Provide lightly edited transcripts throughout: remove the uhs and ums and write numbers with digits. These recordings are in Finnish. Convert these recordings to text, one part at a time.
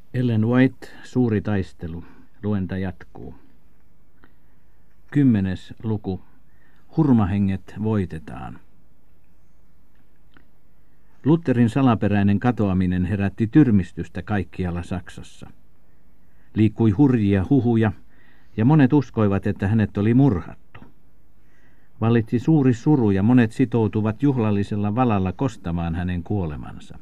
Ellen White, Suuri taistelu. Luenta jatkuu. 10. luku. Hurmahenget voitetaan. Lutherin salaperäinen katoaminen herätti tyrmistystä kaikkialla Saksassa. Liikkui hurjia huhuja, ja monet uskoivat, että hänet oli murhattu. Vallitsi suuri suru, ja monet sitoutuvat juhlallisella valalla kostamaan hänen kuolemansa.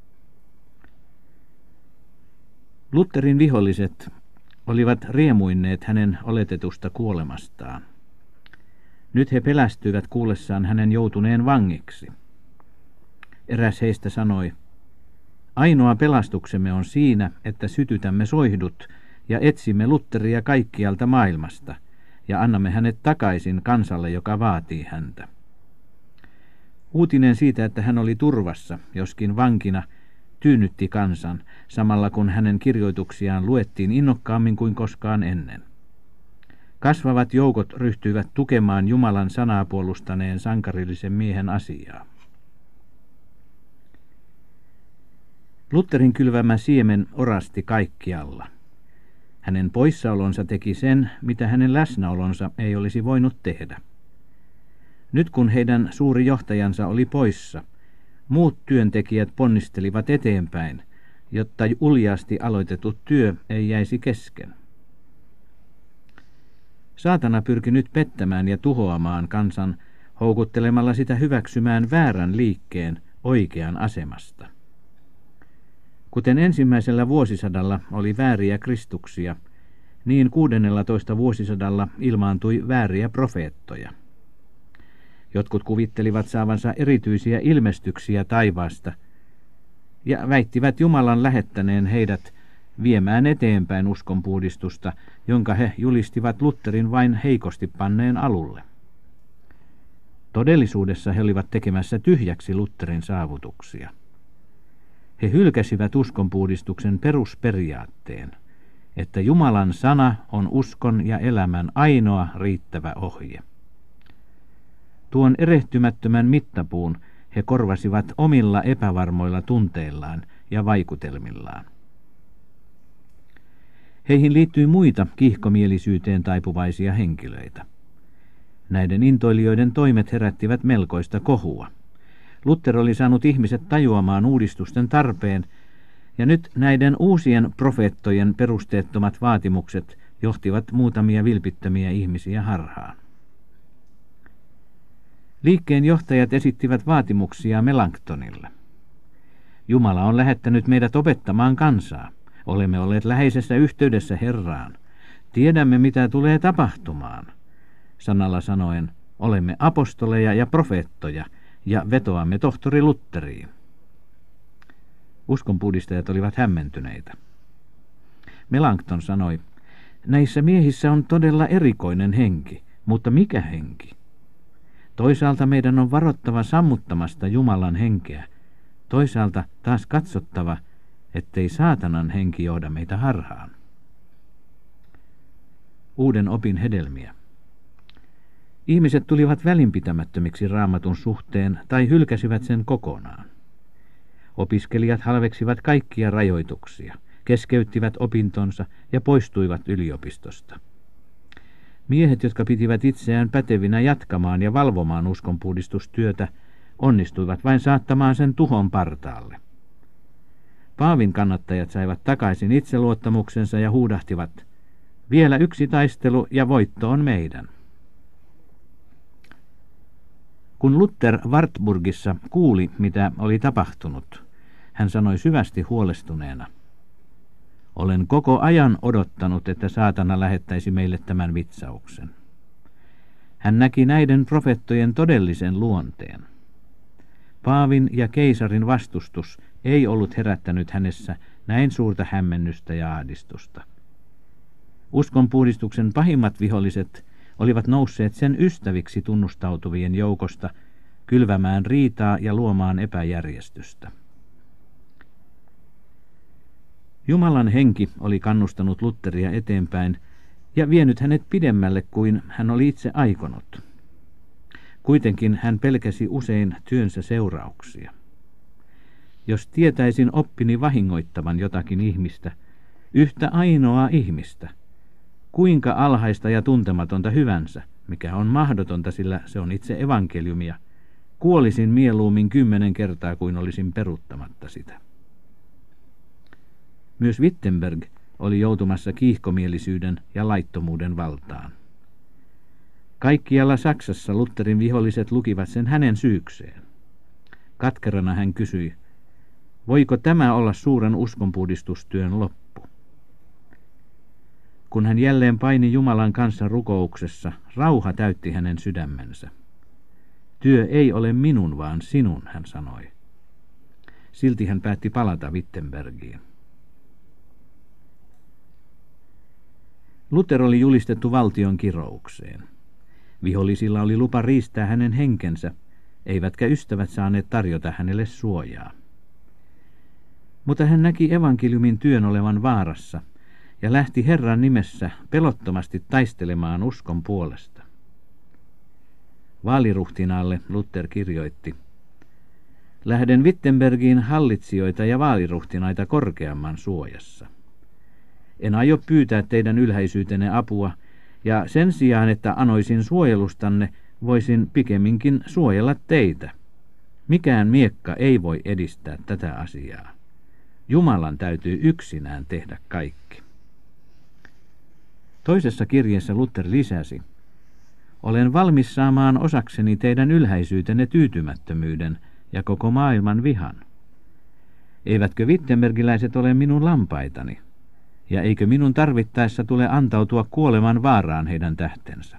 Lutherin viholliset olivat riemuinneet hänen oletetusta kuolemastaan. Nyt he pelästyivät kuullessaan hänen joutuneen vangiksi. Eräs heistä sanoi, ainoa pelastuksemme on siinä, että sytytämme soihdut ja etsimme Lutheria kaikkialta maailmasta ja annamme hänet takaisin kansalle, joka vaatii häntä. Uutinen siitä, että hän oli turvassa, joskin vankina, tyynnytti kansan, samalla kun hänen kirjoituksiaan luettiin innokkaammin kuin koskaan ennen. Kasvavat joukot ryhtyivät tukemaan Jumalan sanaa puolustaneen sankarillisen miehen asiaa. Lutherin kylvämä siemen orasti kaikkialla. Hänen poissaolonsa teki sen, mitä hänen läsnäolonsa ei olisi voinut tehdä. Nyt kun heidän suuri johtajansa oli poissa, muut työntekijät ponnistelivat eteenpäin, jotta uljaasti aloitettu työ ei jäisi kesken. Saatana pyrki nyt pettämään ja tuhoamaan kansan, houkuttelemalla sitä hyväksymään väärän liikkeen oikean asemasta. Kuten ensimmäisellä vuosisadalla oli vääriä kristuksia, niin 16. vuosisadalla ilmaantui vääriä profeettoja. Jotkut kuvittelivat saavansa erityisiä ilmestyksiä taivaasta ja väittivät Jumalan lähettäneen heidät viemään eteenpäin uskonpuhdistusta, jonka he julistivat Lutherin vain heikosti panneen alulle. Todellisuudessa he olivat tekemässä tyhjäksi Lutherin saavutuksia. He hylkäsivät uskonpuhdistuksen perusperiaatteen, että Jumalan sana on uskon ja elämän ainoa riittävä ohje. Tuon erehtymättömän mittapuun he korvasivat omilla epävarmoilla tunteillaan ja vaikutelmillaan. Heihin liittyi muita kiihkomielisyyteen taipuvaisia henkilöitä. Näiden intoilijoiden toimet herättivät melkoista kohua. Luther oli saanut ihmiset tajuamaan uudistusten tarpeen, ja nyt näiden uusien profeettojen perusteettomat vaatimukset johtivat muutamia vilpittömiä ihmisiä harhaan. Liikkeen johtajat esittivät vaatimuksia Melanchthonille. Jumala on lähettänyt meidät opettamaan kansaa. Olemme olleet läheisessä yhteydessä Herraan. Tiedämme, mitä tulee tapahtumaan. Sanalla sanoen, olemme apostoleja ja profeettoja ja vetoamme tohtori Lutheriin. Uskonpuhdistajat olivat hämmentyneitä. Melanchthon sanoi, näissä miehissä on todella erikoinen henki, mutta mikä henki? Toisaalta meidän on varottava sammuttamasta Jumalan henkeä, toisaalta taas katsottava, ettei saatanan henki johda meitä harhaan. Uuden opin hedelmiä. Ihmiset tulivat välinpitämättömiksi Raamatun suhteen tai hylkäsivät sen kokonaan. Opiskelijat halveksivat kaikkia rajoituksia, keskeyttivät opintonsa ja poistuivat yliopistosta. Miehet, jotka pitivät itseään pätevinä jatkamaan ja valvomaan uskonpuhdistustyötä, onnistuivat vain saattamaan sen tuhon partaalle. Paavin kannattajat saivat takaisin itseluottamuksensa ja huudahtivat, vielä yksi taistelu ja voitto on meidän. Kun Luther Wartburgissa kuuli, mitä oli tapahtunut, hän sanoi syvästi huolestuneena, olen koko ajan odottanut, että saatana lähettäisi meille tämän vitsauksen. Hän näki näiden profeettojen todellisen luonteen. Paavin ja keisarin vastustus ei ollut herättänyt hänessä näin suurta hämmennystä ja ahdistusta. Uskonpuhdistuksen pahimmat viholliset olivat nousseet sen ystäviksi tunnustautuvien joukosta, kylvämään riitaa ja luomaan epäjärjestystä. Jumalan henki oli kannustanut Lutheria eteenpäin ja vienyt hänet pidemmälle kuin hän oli itse aikonut. Kuitenkin hän pelkäsi usein työnsä seurauksia. Jos tietäisin oppini vahingoittavan jotakin ihmistä, yhtä ainoaa ihmistä. Kuinka alhaista ja tuntematonta hyvänsä, mikä on mahdotonta, sillä se on itse evankeliumia, kuolisin mieluummin 10 kertaa kuin olisin peruuttamatta sitä. Myös Wittenberg oli joutumassa kiihkomielisyyden ja laittomuuden valtaan. Kaikkialla Saksassa Lutherin viholliset lukivat sen hänen syykseen. Katkerana hän kysyi, voiko tämä olla suuren uskonpuhdistustyön loppu? Kun hän jälleen paini Jumalan kanssa rukouksessa, rauha täytti hänen sydämensä. Työ ei ole minun, vaan sinun, hän sanoi. Silti hän päätti palata Wittenbergiin. Luther oli julistettu valtion kiroukseen. Vihollisilla oli lupa riistää hänen henkensä, eivätkä ystävät saaneet tarjota hänelle suojaa. Mutta hän näki evankeliumin työn olevan vaarassa ja lähti Herran nimessä pelottomasti taistelemaan uskon puolesta. Vaaliruhtinaalle Luther kirjoitti, lähden Wittenbergiin hallitsijoita ja vaaliruhtinaita korkeamman suojassa. En aio pyytää teidän ylhäisyytenne apua, ja sen sijaan, että anoisin suojelustanne, voisin pikemminkin suojella teitä. Mikään miekka ei voi edistää tätä asiaa. Jumalan täytyy yksinään tehdä kaikki. Toisessa kirjeessä Luther lisäsi, olen valmis saamaan osakseni teidän ylhäisyytenne tyytymättömyyden ja koko maailman vihan. Eivätkö wittenbergiläiset ole minun lampaitani? Ja eikö minun tarvittaessa tule antautua kuoleman vaaraan heidän tähtensä?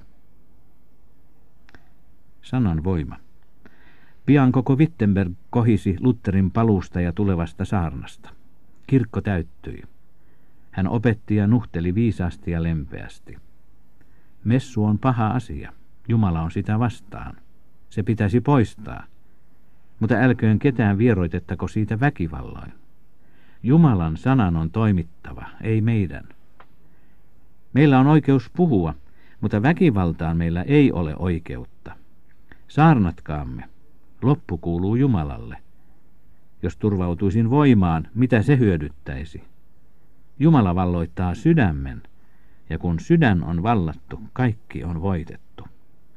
Sanan voima. Pian koko Wittenberg kohisi Lutherin paluusta ja tulevasta saarnasta. Kirkko täyttyi. Hän opetti ja nuhteli viisaasti ja lempeästi. Messu on paha asia. Jumala on sitä vastaan. Se pitäisi poistaa. Mutta älköön ketään vieroitettako siitä väkivalloin. Jumalan sanan on toimittava, ei meidän. Meillä on oikeus puhua, mutta väkivaltaan meillä ei ole oikeutta. Saarnatkaamme. Loppu kuuluu Jumalalle. Jos turvautuisin voimaan, mitä se hyödyttäisi? Jumala valloittaa sydämen, ja kun sydän on vallattu, kaikki on voitettu.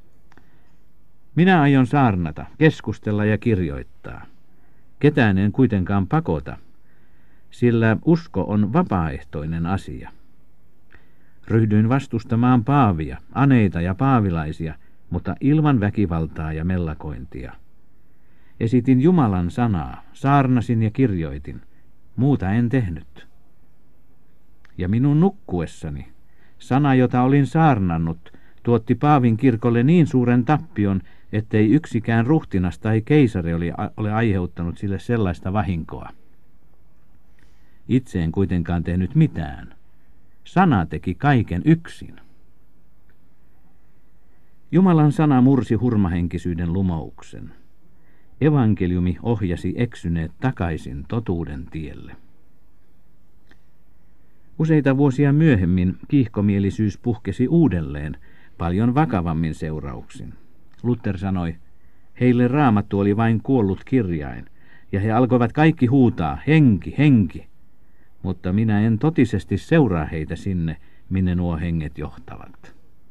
Minä aion saarnata, keskustella ja kirjoittaa. Ketään en kuitenkaan pakota, sillä usko on vapaaehtoinen asia. Ryhdyin vastustamaan paavia, aneita ja paavilaisia, mutta ilman väkivaltaa ja mellakointia. Esitin Jumalan sanaa, saarnasin ja kirjoitin, muuta en tehnyt. Ja minun nukkuessani, sana jota olin saarnannut, tuotti Paavin kirkolle niin suuren tappion, ettei yksikään ruhtinas tai keisari ole aiheuttanut sille sellaista vahinkoa. Itse en kuitenkaan tehnyt mitään. Sana teki kaiken yksin. Jumalan sana mursi hurmahenkisyyden lumouksen. Evankeliumi ohjasi eksyneet takaisin totuuden tielle. Useita vuosia myöhemmin kiihkomielisyys puhkesi uudelleen, paljon vakavammin seurauksin. Luther sanoi, heille Raamattu oli vain kuollut kirjain, ja he alkoivat kaikki huutaa, henki, henki. Mutta minä en totisesti seuraa heitä sinne, minne nuo henget johtavat.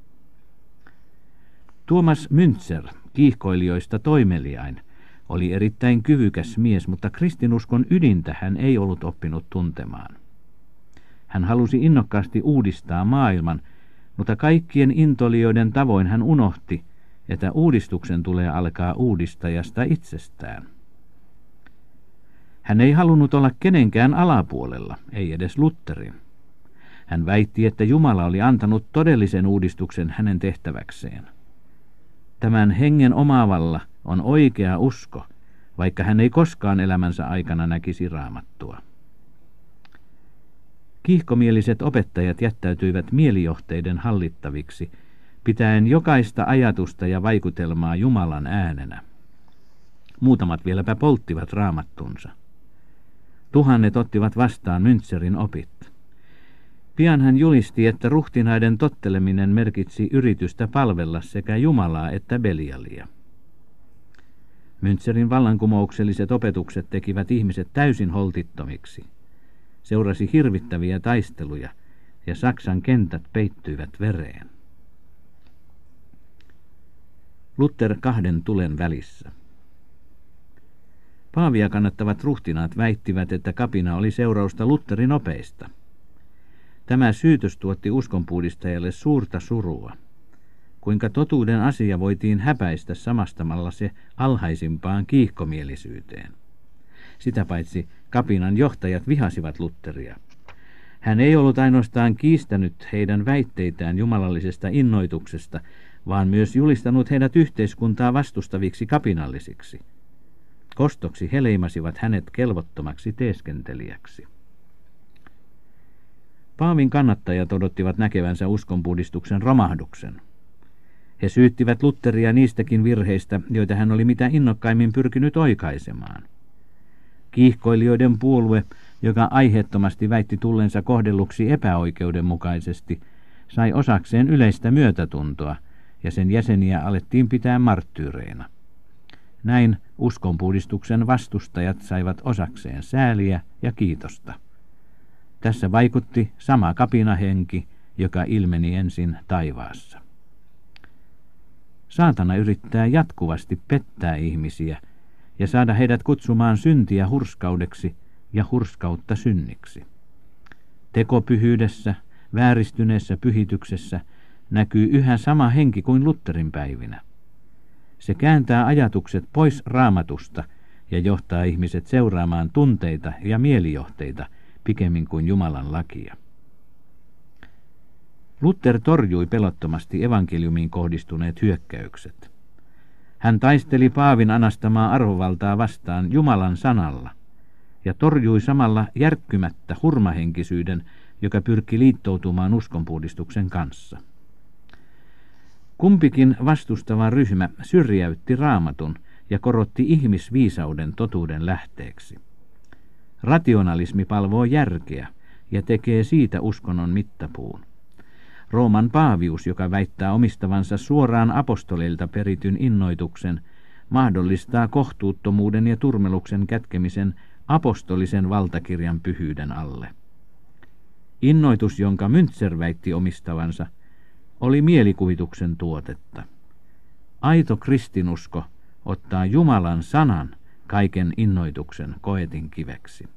Thomas Müntzer, kiihkoilijoista toimeliain, oli erittäin kyvykäs mies, mutta kristinuskon ydintä hän ei ollut oppinut tuntemaan. Hän halusi innokkaasti uudistaa maailman, mutta kaikkien intolijoiden tavoin hän unohti, että uudistuksen tulee alkaa uudistajasta itsestään. Hän ei halunnut olla kenenkään alapuolella, ei edes Lutherin. Hän väitti, että Jumala oli antanut todellisen uudistuksen hänen tehtäväkseen. Tämän hengen omaavalla on oikea usko, vaikka hän ei koskaan elämänsä aikana näkisi Raamattua. Kiihkomieliset opettajat jättäytyivät mielijohteiden hallittaviksi, pitäen jokaista ajatusta ja vaikutelmaa Jumalan äänenä. Muutamat vieläpä polttivat raamattunsa. Tuhannet ottivat vastaan Münzerin opit. Pian hän julisti, että ruhtinaiden totteleminen merkitsi yritystä palvella sekä Jumalaa että Belialia. Münzerin vallankumoukselliset opetukset tekivät ihmiset täysin holtittomiksi. seurasi hirvittäviä taisteluja ja Saksan kentät peittyivät vereen. Luther kahden tulen välissä. Paavia kannattavat ruhtinaat väittivät, että kapina oli seurausta Lutherin opeista. Tämä syytös tuotti uskonpuhdistajalle suurta surua. Kuinka totuuden asia voitiin häpäistä samastamalla se alhaisimpaan kiihkomielisyyteen. Sitä paitsi kapinan johtajat vihasivat Lutheria. Hän ei ollut ainoastaan kiistänyt heidän väitteitään jumalallisesta innoituksesta, vaan myös julistanut heidät yhteiskuntaa vastustaviksi kapinallisiksi. Kostoksi he leimasivat hänet kelvottomaksi teeskentelijäksi. Paavin kannattajat odottivat näkevänsä uskonpuhdistuksen romahduksen. He syyttivät Lutheria niistäkin virheistä, joita hän oli mitä innokkaimmin pyrkinyt oikaisemaan. Kiihkoilijoiden puolue, joka aiheettomasti väitti tullensa kohdelluksi epäoikeudenmukaisesti, sai osakseen yleistä myötätuntoa, ja sen jäseniä alettiin pitää marttyyreina. Näin uskonpuhdistuksen vastustajat saivat osakseen sääliä ja kiitosta. Tässä vaikutti sama kapinahenki, joka ilmeni ensin taivaassa. Saatana yrittää jatkuvasti pettää ihmisiä ja saada heidät kutsumaan syntiä hurskaudeksi ja hurskautta synniksi. Tekopyhyydessä, vääristyneessä pyhityksessä näkyy yhä sama henki kuin Lutherin päivinä. Se kääntää ajatukset pois Raamatusta ja johtaa ihmiset seuraamaan tunteita ja mielijohteita pikemmin kuin Jumalan lakia. Luther torjui pelottomasti evankeliumiin kohdistuneet hyökkäykset. Hän taisteli paavin anastamaa arvovaltaa vastaan Jumalan sanalla ja torjui samalla järkkymättä hurmahenkisyyden, joka pyrki liittoutumaan uskonpuhdistuksen kanssa. Kumpikin vastustava ryhmä syrjäytti Raamatun ja korotti ihmisviisauden totuuden lähteeksi. Rationalismi palvoo järkeä ja tekee siitä uskonnon mittapuun. Rooman paavius, joka väittää omistavansa suoraan apostoleilta perityn innoituksen, mahdollistaa kohtuuttomuuden ja turmeluksen kätkemisen apostolisen valtakirjan pyhyyden alle. Innoitus, jonka Müntzer väitti omistavansa, oli mielikuvituksen tuotetta. Aito kristinusko ottaa Jumalan sanan kaiken innoituksen koetin kiveksi.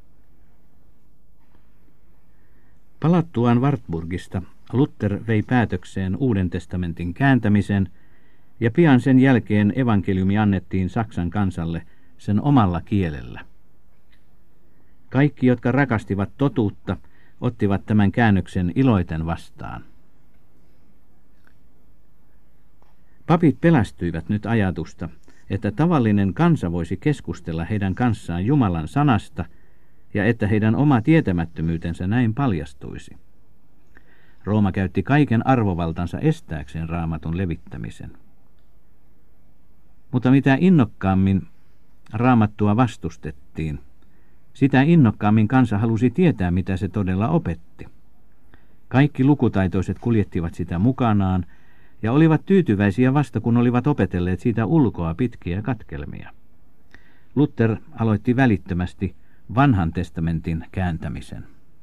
Palattuaan Wartburgista Luther vei päätökseen Uuden testamentin kääntämisen, ja pian sen jälkeen evankeliumi annettiin Saksan kansalle sen omalla kielellä. Kaikki, jotka rakastivat totuutta, ottivat tämän käännöksen iloiten vastaan. Papit pelästyivät nyt ajatusta, että tavallinen kansa voisi keskustella heidän kanssaan Jumalan sanasta ja että heidän oma tietämättömyytensä näin paljastuisi. Rooma käytti kaiken arvovaltansa estääkseen Raamatun levittämisen. Mutta mitä innokkaammin Raamattua vastustettiin, sitä innokkaammin kansa halusi tietää, mitä se todella opetti. Kaikki lukutaitoiset kuljettivat sitä mukanaan ja olivat tyytyväisiä vasta, kun olivat opetelleet siitä ulkoa pitkiä katkelmia. Luther aloitti välittömästi Vanhan testamentin kääntämisen.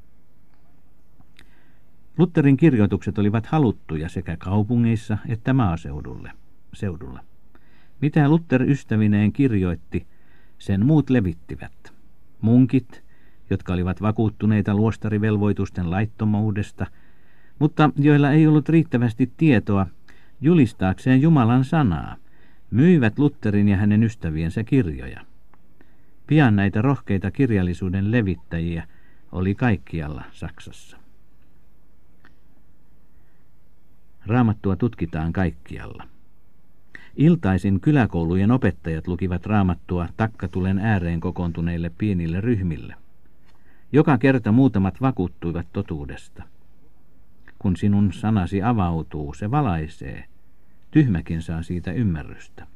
Lutherin kirjoitukset olivat haluttuja sekä kaupungeissa että maaseudulla. Mitä Luther ystävineen kirjoitti, sen muut levittivät. Munkit, jotka olivat vakuuttuneita luostarivelvoitusten laittomuudesta, mutta joilla ei ollut riittävästi tietoa julistaakseen Jumalan sanaa, myivät Lutherin ja hänen ystäviensä kirjoja. Pian näitä rohkeita kirjallisuuden levittäjiä oli kaikkialla Saksassa. Raamattua tutkitaan kaikkialla. Iltaisin kyläkoulujen opettajat lukivat Raamattua takkatulen ääreen kokoontuneille pienille ryhmille. Joka kerta muutamat vakuuttuivat totuudesta. Kun sinun sanasi avautuu, se valaisee. Tyhmäkin saa siitä ymmärrystä.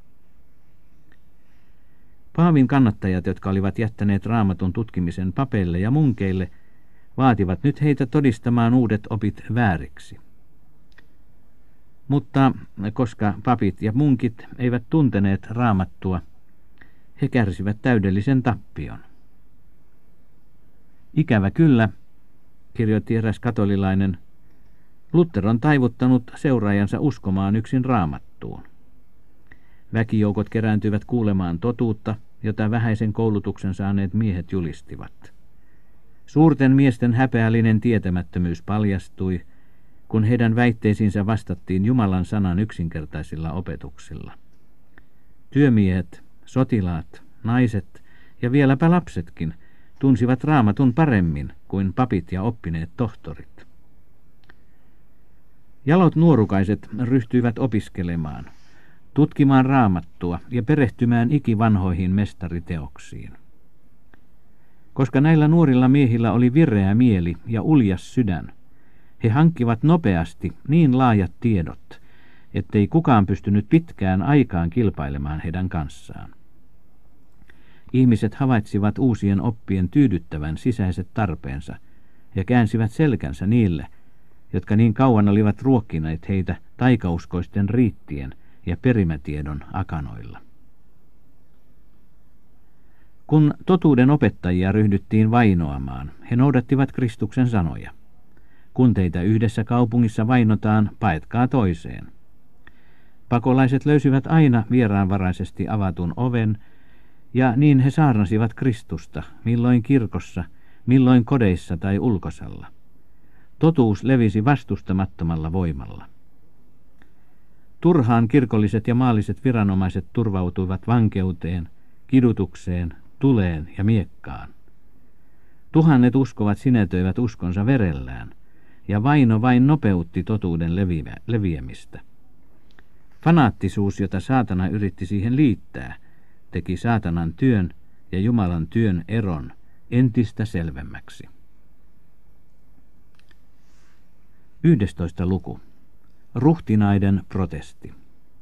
Paavin kannattajat, jotka olivat jättäneet Raamatun tutkimisen papeille ja munkeille, vaativat nyt heitä todistamaan uudet opit vääriksi. Mutta koska papit ja munkit eivät tunteneet Raamattua, he kärsivät täydellisen tappion. Ikävä kyllä, kirjoitti eräs katolilainen, Luther on taivuttanut seuraajansa uskomaan yksin Raamattuun. Väkijoukot kerääntyivät kuulemaan totuutta, jota vähäisen koulutuksen saaneet miehet julistivat. Suurten miesten häpeällinen tietämättömyys paljastui, kun heidän väitteisiinsä vastattiin Jumalan sanan yksinkertaisilla opetuksilla. Työmiehet, sotilaat, naiset ja vieläpä lapsetkin tunsivat Raamatun paremmin kuin papit ja oppineet tohtorit. Jalot nuorukaiset ryhtyivät opiskelemaan, tutkimaan Raamattua ja perehtymään ikivanhoihin mestariteoksiin. Koska näillä nuorilla miehillä oli vireä mieli ja uljas sydän, he hankkivat nopeasti niin laajat tiedot, ettei kukaan pystynyt pitkään aikaan kilpailemaan heidän kanssaan. Ihmiset havaitsivat uusien oppien tyydyttävän sisäiset tarpeensa ja käänsivät selkänsä niille, jotka niin kauan olivat ruokkineet heitä taikauskoisten riittien ja perimätiedon akanoilla. Kun totuuden opettajia ryhdyttiin vainoamaan, he noudattivat Kristuksen sanoja. Kun teitä yhdessä kaupungissa vainotaan, paetkaa toiseen. Pakolaiset löysivät aina vieraanvaraisesti avatun oven, ja niin he saarnasivat Kristusta, milloin kirkossa, milloin kodeissa tai ulkosalla. Totuus levisi vastustamattomalla voimalla. Turhaan kirkolliset ja maalliset viranomaiset turvautuivat vankeuteen, kidutukseen, tuleen ja miekkaan. Tuhannet uskovat sinetöivät uskonsa verellään, ja vaino vain nopeutti totuuden leviämistä. Fanaattisuus, jota saatana yritti siihen liittää, teki saatanan työn ja Jumalan työn eron entistä selvemmäksi. 11. luku. Ruhtinaiden protesti.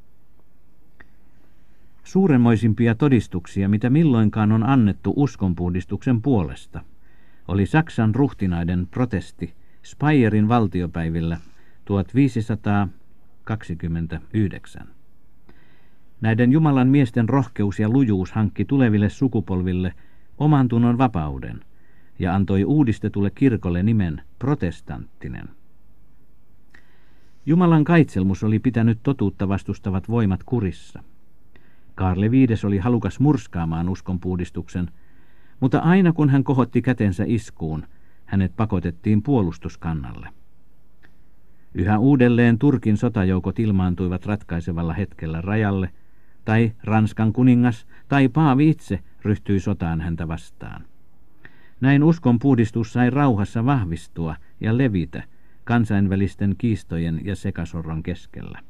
Suuremmoisimpia todistuksia, mitä milloinkaan on annettu uskonpuhdistuksen puolesta, oli Saksan ruhtinaiden protesti Speyerin valtiopäivillä 1529. Näiden Jumalan miesten rohkeus ja lujuus hankki tuleville sukupolville oman tunnon vapauden ja antoi uudistetulle kirkolle nimen protestanttinen. Jumalan kaitselmus oli pitänyt totuutta vastustavat voimat kurissa. Karle V oli halukas murskaamaan uskonpuhdistuksen, mutta aina kun hän kohotti kätensä iskuun, hänet pakotettiin puolustuskannalle. Yhä uudelleen Turkin sotajoukot ilmaantuivat ratkaisevalla hetkellä rajalle, tai Ranskan kuningas tai paavi itse ryhtyi sotaan häntä vastaan. Näin uskonpuhdistus sai rauhassa vahvistua ja levitä kansainvälisten kiistojen ja sekasorron keskellä.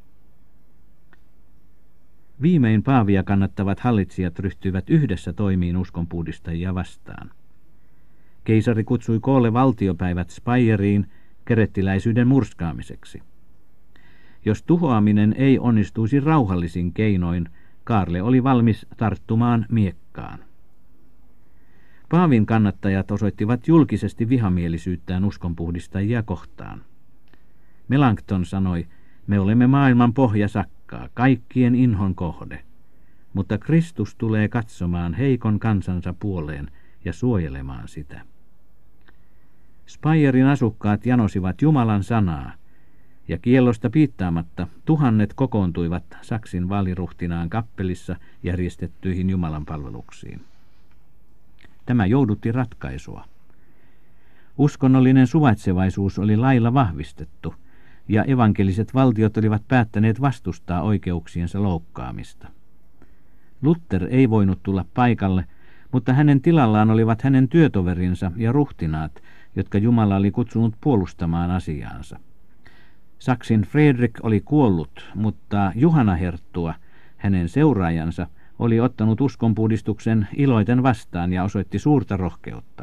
Viimein paavia kannattavat hallitsijat ryhtyivät yhdessä toimiin uskonpuhdistajia vastaan. Keisari kutsui koolle valtiopäivät Speyeriin kerettiläisyyden murskaamiseksi. Jos tuhoaminen ei onnistuisi rauhallisin keinoin, Karle oli valmis tarttumaan miekkaan. Paavin kannattajat osoittivat julkisesti vihamielisyyttään uskonpuhdistajia kohtaan. Melanchthon sanoi, me olemme maailman pohjasakkaa, kaikkien inhon kohde, mutta Kristus tulee katsomaan heikon kansansa puoleen ja suojelemaan sitä. Speyerin asukkaat janosivat Jumalan sanaa, ja kiellosta piittaamatta tuhannet kokoontuivat Saksin vaaliruhtinaan kappelissa järjestettyihin Jumalan palveluksiin. Tämä joudutti ratkaisua. Uskonnollinen suvaitsevaisuus oli lailla vahvistettu, ja evankeliset valtiot olivat päättäneet vastustaa oikeuksiensa loukkaamista. Luther ei voinut tulla paikalle, mutta hänen tilallaan olivat hänen työtoverinsa ja ruhtinaat, jotka Jumala oli kutsunut puolustamaan asiaansa. Saksin Fredrik oli kuollut, mutta Juhana herttua, hänen seuraajansa, oli ottanut uskonpuhdistuksen iloiten vastaan ja osoitti suurta rohkeutta.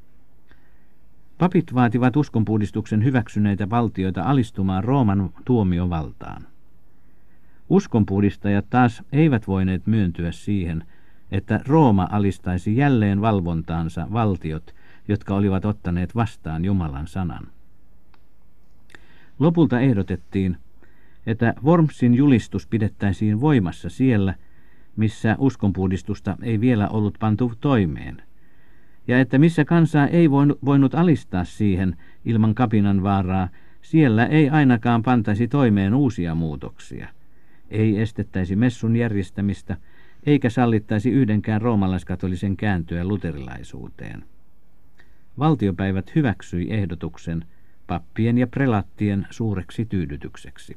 Papit vaativat uskonpuhdistuksen hyväksyneitä valtioita alistumaan Rooman tuomiovaltaan. Uskonpuhdistajat taas eivät voineet myöntyä siihen, että Rooma alistaisi jälleen valvontaansa valtiot, jotka olivat ottaneet vastaan Jumalan sanan. Lopulta ehdotettiin, että Wormsin julistus pidettäisiin voimassa siellä, missä uskonpuhdistusta ei vielä ollut pantu toimeen, ja että missä kansaa ei voinut alistaa siihen ilman kapinan vaaraa, siellä ei ainakaan pantaisi toimeen uusia muutoksia. Ei estettäisi messun järjestämistä, eikä sallittaisi yhdenkään roomalaiskatolisen kääntyä luterilaisuuteen. Valtiopäivät hyväksyi ehdotuksen pappien ja prelaattien suureksi tyydytykseksi.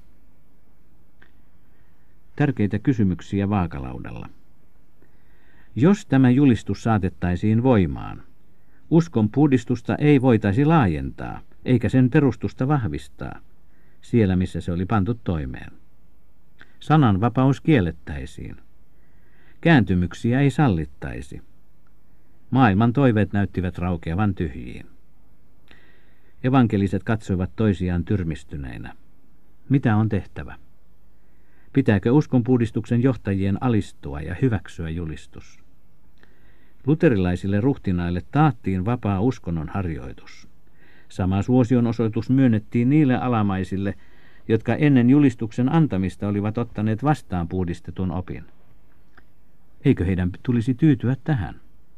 Tärkeitä kysymyksiä vaakalaudalla. Jos tämä julistus saatettaisiin voimaan, uskon puhdistusta ei voitaisi laajentaa, eikä sen perustusta vahvistaa, siellä missä se oli pantu toimeen. Sananvapaus kiellettäisiin. Kääntymyksiä ei sallittaisi. Maailman toiveet näyttivät raukeavan tyhjiin. Evankeliset katsoivat toisiaan tyrmistyneinä. Mitä on tehtävä? Pitääkö uskonpuhdistuksen johtajien alistua ja hyväksyä julistus? Luterilaisille ruhtinaille taattiin vapaa uskonnon harjoitus. Sama suosionosoitus myönnettiin niille alamaisille, jotka ennen julistuksen antamista olivat ottaneet vastaan puhdistetun opin. Eikö heidän tulisi tyytyä tähän?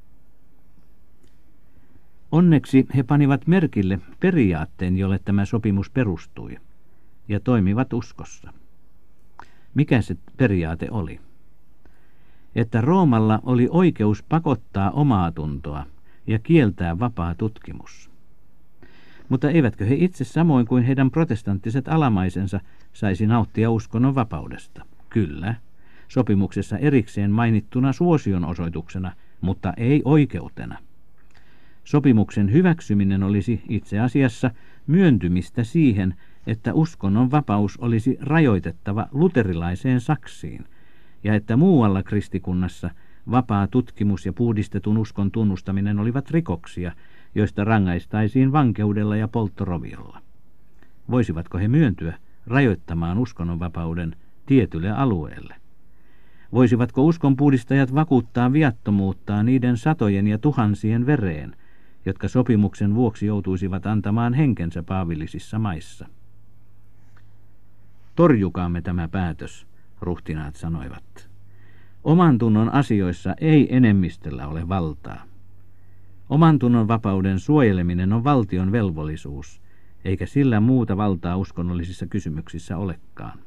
Onneksi he panivat merkille periaatteen, jolle tämä sopimus perustui, ja toimivat uskossa. Mikä se periaate oli? Että Roomalla oli oikeus pakottaa omaa tuntoa ja kieltää vapaa tutkimus. Mutta eivätkö he itse samoin kuin heidän protestanttiset alamaisensa saisi nauttia uskonnon vapaudesta? Kyllä, sopimuksessa erikseen mainittuna suosionosoituksena, mutta ei oikeutena. Sopimuksen hyväksyminen olisi itse asiassa myöntymistä siihen, että uskonnon vapaus olisi rajoitettava luterilaiseen Saksiin, ja että muualla kristikunnassa vapaa tutkimus ja puhdistetun uskon tunnustaminen olivat rikoksia, joista rangaistaisiin vankeudella ja polttoroviolla. Voisivatko he myöntyä rajoittamaan uskonnonvapauden tietylle alueelle? Voisivatko uskonpuhdistajat vakuuttaa viattomuuttaa niiden satojen ja tuhansien vereen, jotka sopimuksen vuoksi joutuisivat antamaan henkensä paavillisissa maissa? Torjukaamme tämä päätös, ruhtinaat sanoivat. Oman tunnon asioissa ei enemmistöllä ole valtaa. Oman tunnon vapauden suojeleminen on valtion velvollisuus, eikä sillä muuta valtaa uskonnollisissa kysymyksissä olekaan.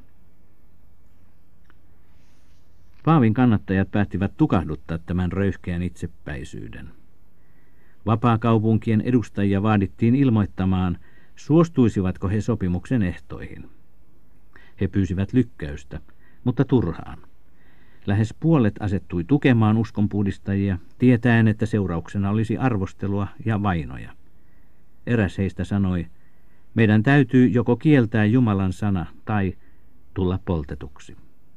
Paavin kannattajat päättivät tukahduttaa tämän röyhkeän itsepäisyyden. Vapaakaupunkien edustajia vaadittiin ilmoittamaan, suostuisivatko he sopimuksen ehtoihin. He pyysivät lykkäystä, mutta turhaan. Lähes puolet asettui tukemaan uskonpuhdistajia, tietäen, että seurauksena olisi arvostelua ja vainoja. Eräs heistä sanoi, meidän täytyy joko kieltää Jumalan sana tai tulla poltetuksi.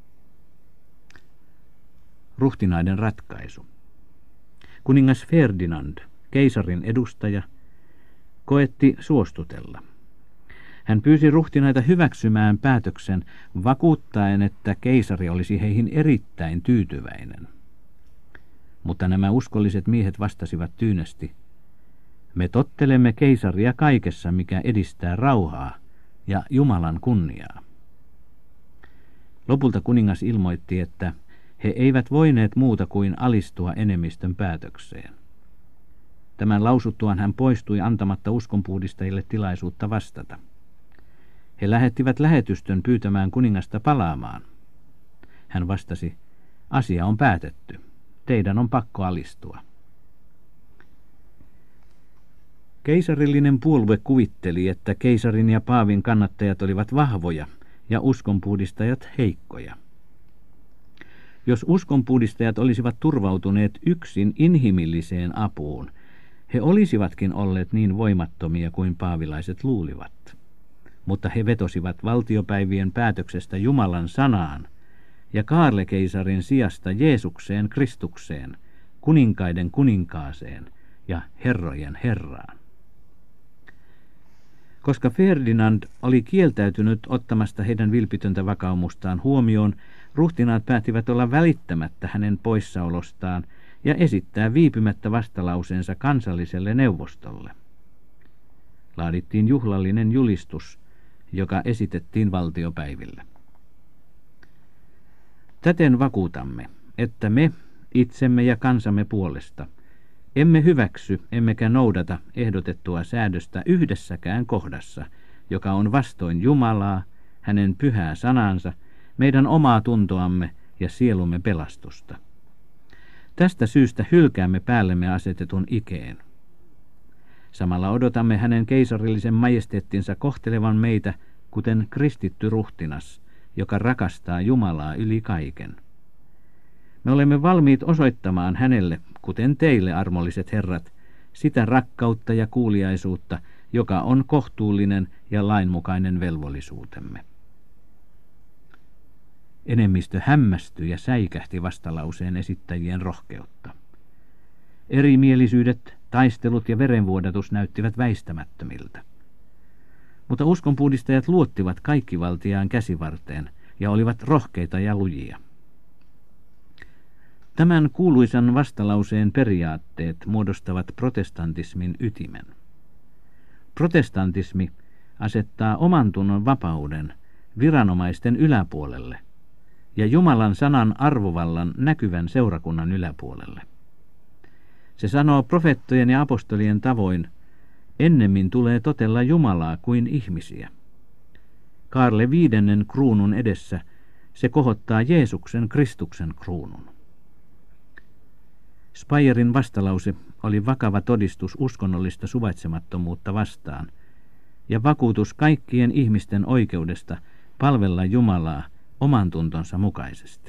Ruhtinaiden ratkaisu. Kuningas Ferdinand, keisarin edustaja, koetti suostutella. Hän pyysi ruhtinaita hyväksymään päätöksen vakuuttaen, että keisari olisi heihin erittäin tyytyväinen. Mutta nämä uskolliset miehet vastasivat tyynesti, me tottelemme keisaria kaikessa, mikä edistää rauhaa ja Jumalan kunniaa. Lopulta kuningas ilmoitti, että he eivät voineet muuta kuin alistua enemmistön päätökseen. Tämän lausuttuaan hän poistui antamatta uskonpuhdistajille tilaisuutta vastata. He lähettivät lähetystön pyytämään kuningasta palaamaan. Hän vastasi, asia on päätetty, teidän on pakko alistua. Keisarillinen puolue kuvitteli, että keisarin ja paavin kannattajat olivat vahvoja ja uskonpuhdistajat heikkoja. Jos uskonpuhdistajat olisivat turvautuneet yksin inhimilliseen apuun, he olisivatkin olleet niin voimattomia kuin paavilaiset luulivat. Mutta he vetosivat valtiopäivien päätöksestä Jumalan sanaan ja Kaarle-keisarin sijasta Jeesukseen Kristukseen, kuninkaiden kuninkaaseen ja herrojen Herraan. Koska Ferdinand oli kieltäytynyt ottamasta heidän vilpitöntä vakaumustaan huomioon, ruhtinaat päättivät olla välittämättä hänen poissaolostaan ja esittää viipymättä vastalauseensa kansalliselle neuvostolle. Laadittiin juhlallinen julistus, joka esitettiin valtiopäivillä. Täten vakuutamme, että me itsemme ja kansamme puolesta Emme hyväksy, emmekä noudata ehdotettua säädöstä yhdessäkään kohdassa, joka on vastoin Jumalaa, hänen pyhää sanansa, meidän omaa tuntoamme ja sielumme pelastusta. Tästä syystä hylkäämme päällemme asetetun ikeen. Samalla odotamme hänen keisarillisen majesteettinsa kohtelevan meitä, kuten kristitty ruhtinas, joka rakastaa Jumalaa yli kaiken. Me olemme valmiit osoittamaan hänelle, kuten teille, armolliset herrat, sitä rakkautta ja kuuliaisuutta, joka on kohtuullinen ja lainmukainen velvollisuutemme. Enemmistö hämmästyi ja säikähti vastalauseen esittäjien rohkeutta. Erimielisyydet, taistelut ja verenvuodatus näyttivät väistämättömiltä. Mutta uskonpuhdistajat luottivat kaikkivaltiaan käsivarteen ja olivat rohkeita ja lujia. Tämän kuuluisan vastalauseen periaatteet muodostavat protestantismin ytimen. Protestantismi asettaa omantunnon vapauden viranomaisten yläpuolelle ja Jumalan sanan arvovallan näkyvän seurakunnan yläpuolelle. Se sanoo profeettojen ja apostolien tavoin, ennemmin tulee totella Jumalaa kuin ihmisiä. Kaarle V kruunun edessä se kohottaa Jeesuksen Kristuksen kruunun. Speyerin vastalause oli vakava todistus uskonnollista suvaitsemattomuutta vastaan ja vakuutus kaikkien ihmisten oikeudesta palvella Jumalaa oman tuntonsa mukaisesti.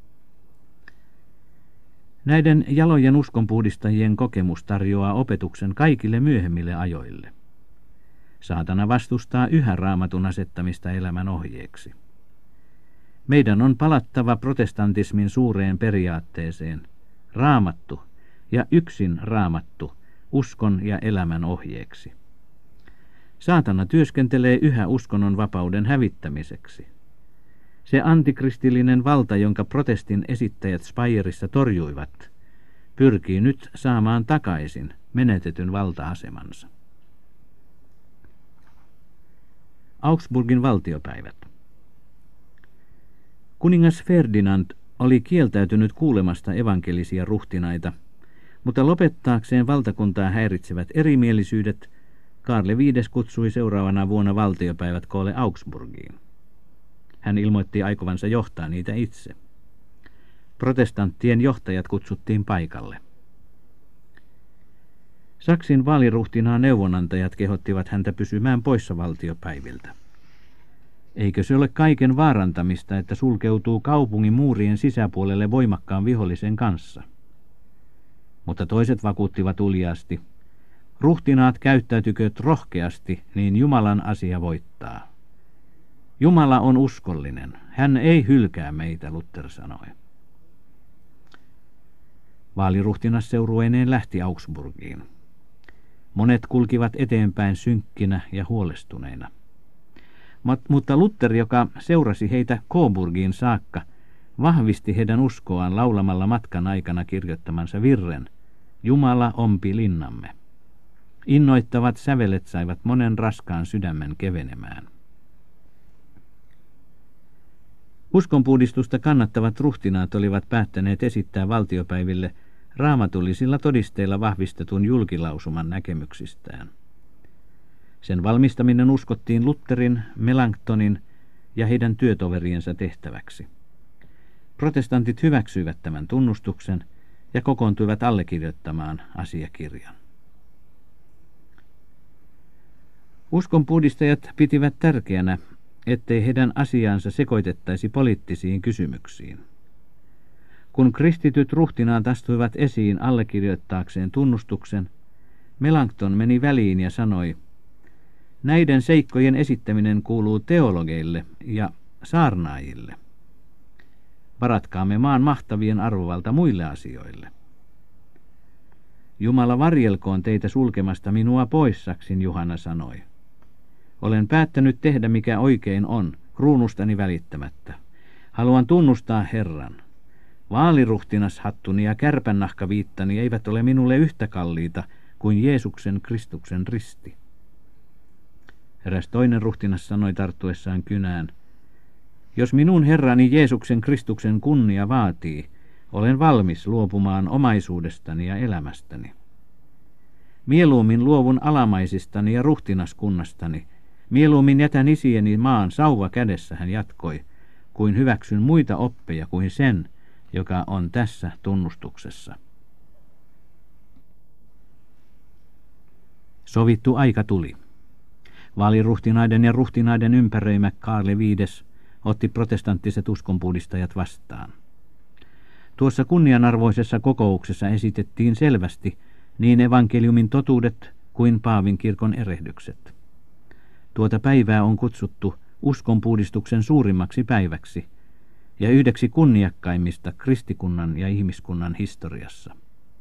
Näiden jalojen uskonpuhdistajien kokemus tarjoaa opetuksen kaikille myöhemmille ajoille. Saatana vastustaa yhä Raamatun asettamista elämän ohjeeksi. Meidän on palattava protestantismin suureen periaatteeseen, Raamattu ja yksin Raamattu uskon ja elämän ohjeeksi. Saatana työskentelee yhä uskonnon vapauden hävittämiseksi. Se antikristillinen valta, jonka protestin esittäjät Speyerissa torjuivat, pyrkii nyt saamaan takaisin menetetyn valta-asemansa. Augsburgin valtiopäivät. Kuningas Ferdinand oli kieltäytynyt kuulemasta evankelisia ruhtinaita, mutta lopettaakseen valtakuntaa häiritsevät erimielisyydet Kaarle V kutsui seuraavana vuonna valtiopäivät koolle Augsburgiin. Hän ilmoitti aikovansa johtaa niitä itse. Protestanttien johtajat kutsuttiin paikalle. Saksin vaaliruhtinaan neuvonantajat kehottivat häntä pysymään poissa valtiopäiviltä. Eikö se ole kaiken vaarantamista, että sulkeutuu kaupungin muurien sisäpuolelle voimakkaan vihollisen kanssa? Mutta toiset vakuuttivat uljaasti, ruhtinaat käyttäytykööt rohkeasti, niin Jumalan asia voittaa. Jumala on uskollinen, hän ei hylkää meitä, Luther sanoi. Vaaliruhtinas seurueineen lähti Augsburgiin. Monet kulkivat eteenpäin synkkinä ja huolestuneina. Mutta Luther, joka seurasi heitä Coburgiin saakka, vahvisti heidän uskoaan laulamalla matkan aikana kirjoittamansa virren, Jumala ompi linnamme. Innoittavat sävelet saivat monen raskaan sydämen kevenemään. Uskonpuhdistusta kannattavat ruhtinaat olivat päättäneet esittää valtiopäiville raamatullisilla todisteilla vahvistetun julkilausuman näkemyksistään. Sen valmistaminen uskottiin Lutherin, Melanchtonin ja heidän työtoveriensa tehtäväksi. Protestantit hyväksyivät tämän tunnustuksen ja kokoontuivat allekirjoittamaan asiakirjan. Uskonpuhdistajat pitivät tärkeänä, ettei heidän asiaansa sekoitettaisi poliittisiin kysymyksiin. Kun kristityt ruhtinaat astuivat esiin allekirjoittaakseen tunnustuksen, Melanchthon meni väliin ja sanoi, näiden seikkojen esittäminen kuuluu teologeille ja saarnaajille. Varatkaamme maan mahtavien arvovalta muille asioille. Jumala varjelkoon teitä sulkemasta minua pois, saksin Juhana sanoi. Olen päättänyt tehdä mikä oikein on, kruunustani välittämättä. Haluan tunnustaa Herran. Vaaliruhtinashattuni ja kärpännahkaviittani eivät ole minulle yhtä kalliita kuin Jeesuksen Kristuksen risti. Eräs toinen ruhtinas sanoi tarttuessaan kynään, jos minun Herrani Jeesuksen Kristuksen kunnia vaatii, olen valmis luopumaan omaisuudestani ja elämästäni. Mieluummin luovun alamaisistani ja ruhtinaskunnastani. Mieluummin jätän isieni maan sauva kädessä, hän jatkoi, kuin hyväksyn muita oppeja kuin sen, joka on tässä tunnustuksessa. Sovittu aika tuli. Vaaliruhtinaiden ja ruhtinaiden ympäröimä Kaarle V otti protestanttiset uskonpuhdistajat vastaan. Tuossa kunnianarvoisessa kokouksessa esitettiin selvästi niin evankeliumin totuudet kuin Paavin kirkon erehdykset. Tuota päivää on kutsuttu uskonpuhdistuksen suurimmaksi päiväksi ja yhdeksi kunniakkaimmista kristikunnan ja ihmiskunnan historiassa.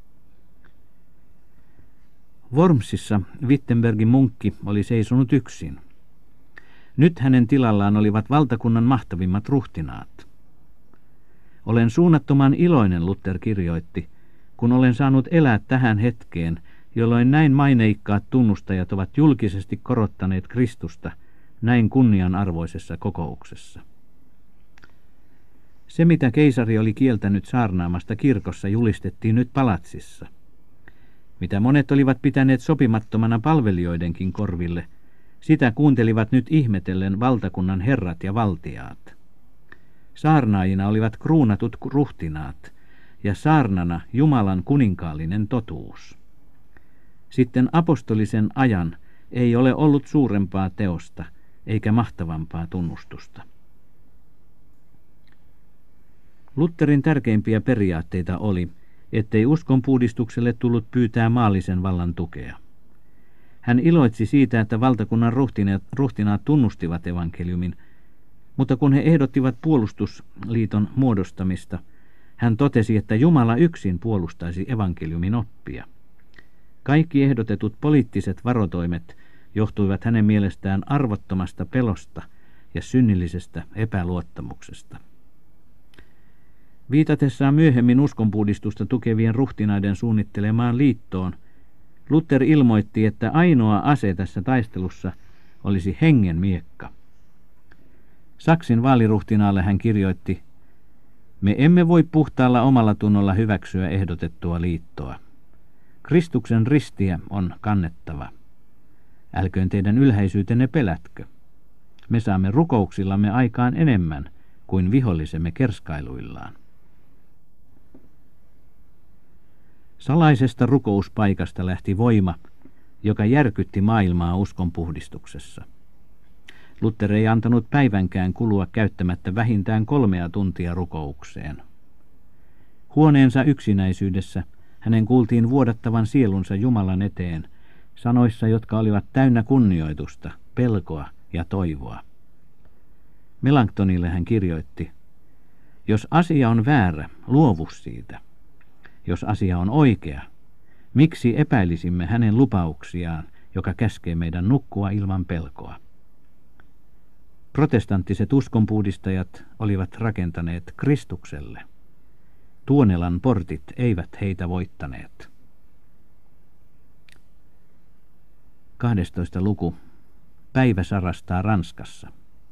Wormsissa Wittenbergin munkki oli seisonut yksin. Nyt hänen tilallaan olivat valtakunnan mahtavimmat ruhtinaat. Olen suunnattoman iloinen, Luther kirjoitti, kun olen saanut elää tähän hetkeen, jolloin näin maineikkaat tunnustajat ovat julkisesti korottaneet Kristusta näin kunnianarvoisessa kokouksessa. Se, mitä keisari oli kieltänyt saarnaamasta kirkossa, julistettiin nyt palatsissa. Mitä monet olivat pitäneet sopimattomana palvelijoidenkin korville, sitä kuuntelivat nyt ihmetellen valtakunnan herrat ja valtiaat. Saarnaajina olivat kruunatut ruhtinaat ja saarnana Jumalan kuninkaallinen totuus. Sitten apostolisen ajan ei ole ollut suurempaa teosta eikä mahtavampaa tunnustusta. Lutherin tärkeimpiä periaatteita oli, ettei uskonpuhdistukselle tullut pyytää maallisen vallan tukea. Hän iloitsi siitä, että valtakunnan ruhtinaat tunnustivat evankeliumin, mutta kun he ehdottivat puolustusliiton muodostamista, hän totesi, että Jumala yksin puolustaisi evankeliumin oppia. Kaikki ehdotetut poliittiset varotoimet johtuivat hänen mielestään arvottomasta pelosta ja synnillisestä epäluottamuksesta. Viitatessaan myöhemmin uskonpuhdistusta tukevien ruhtinaiden suunnittelemaan liittoon, Luther ilmoitti, että ainoa ase tässä taistelussa olisi hengen miekka. Saksin vaaliruhtinaalle hän kirjoitti, me emme voi puhtaalla omalla tunnolla hyväksyä ehdotettua liittoa. Kristuksen ristiä on kannettava. Älköön teidän ylhäisyytenne pelätkö. Me saamme rukouksillamme aikaan enemmän kuin vihollisemme kerskailuillaan. Salaisesta rukouspaikasta lähti voima, joka järkytti maailmaa uskonpuhdistuksessa. Luther ei antanut päivänkään kulua käyttämättä vähintään 3 tuntia rukoukseen. Huoneensa yksinäisyydessä hänen kuultiin vuodattavan sielunsa Jumalan eteen, sanoissa, jotka olivat täynnä kunnioitusta, pelkoa ja toivoa. Melanchthonille hän kirjoitti, jos asia on väärä, luovu siitä. Jos asia on oikea, miksi epäilisimme hänen lupauksiaan, joka käskee meidän nukkua ilman pelkoa? Protestanttiset uskonpuhdistajat olivat rakentaneet Kristukselle. Tuonelan portit eivät heitä voittaneet. 12. luku. Päivä sarastaa Ranskassa.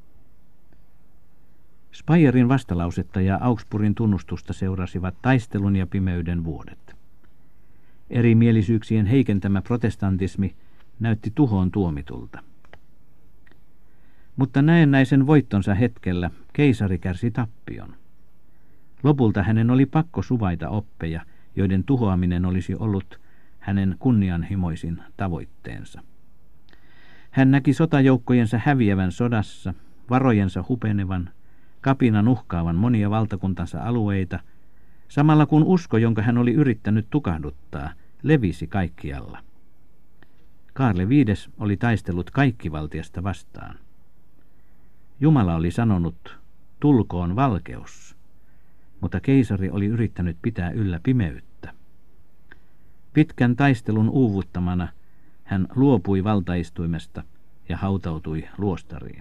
Speyerin vastalausetta ja Augsburgin tunnustusta seurasivat taistelun ja pimeyden vuodet. Erimielisyyksien heikentämä protestantismi näytti tuhoon tuomitulta. Mutta näennäisen voittonsa hetkellä keisari kärsi tappion. Lopulta hänen oli pakko suvaita oppeja, joiden tuhoaminen olisi ollut hänen kunnianhimoisin tavoitteensa. Hän näki sotajoukkojensa häviävän sodassa, varojensa hupenevan, kapinan uhkaavan monia valtakuntansa alueita, samalla kun usko, jonka hän oli yrittänyt tukahduttaa, levisi kaikkialla. Kaarle V oli taistellut kaikkivaltiasta vastaan. Jumala oli sanonut, tulkoon valkeus, mutta keisari oli yrittänyt pitää yllä pimeyttä. Pitkän taistelun uuvuttamana hän luopui valtaistuimesta ja hautautui luostariin.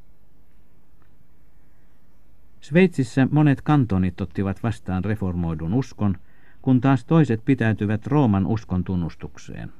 Sveitsissä monet kantonit ottivat vastaan reformoidun uskon, kun taas toiset pitäytyvät Rooman uskon tunnustukseen.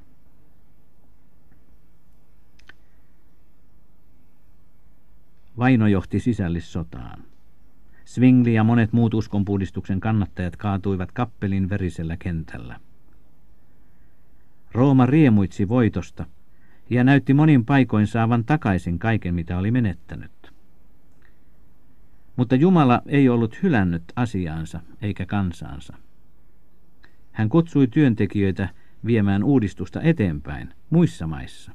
Vaino johti sisällissotaan. Zwingli ja monet muut uskonpuhdistuksen kannattajat kaatuivat kappelin verisellä kentällä. Rooma riemuitsi voitosta ja näytti monin paikoin saavan takaisin kaiken, mitä oli menettänyt. Mutta Jumala ei ollut hylännyt asiaansa eikä kansaansa. Hän kutsui työntekijöitä viemään uudistusta eteenpäin muissa maissa.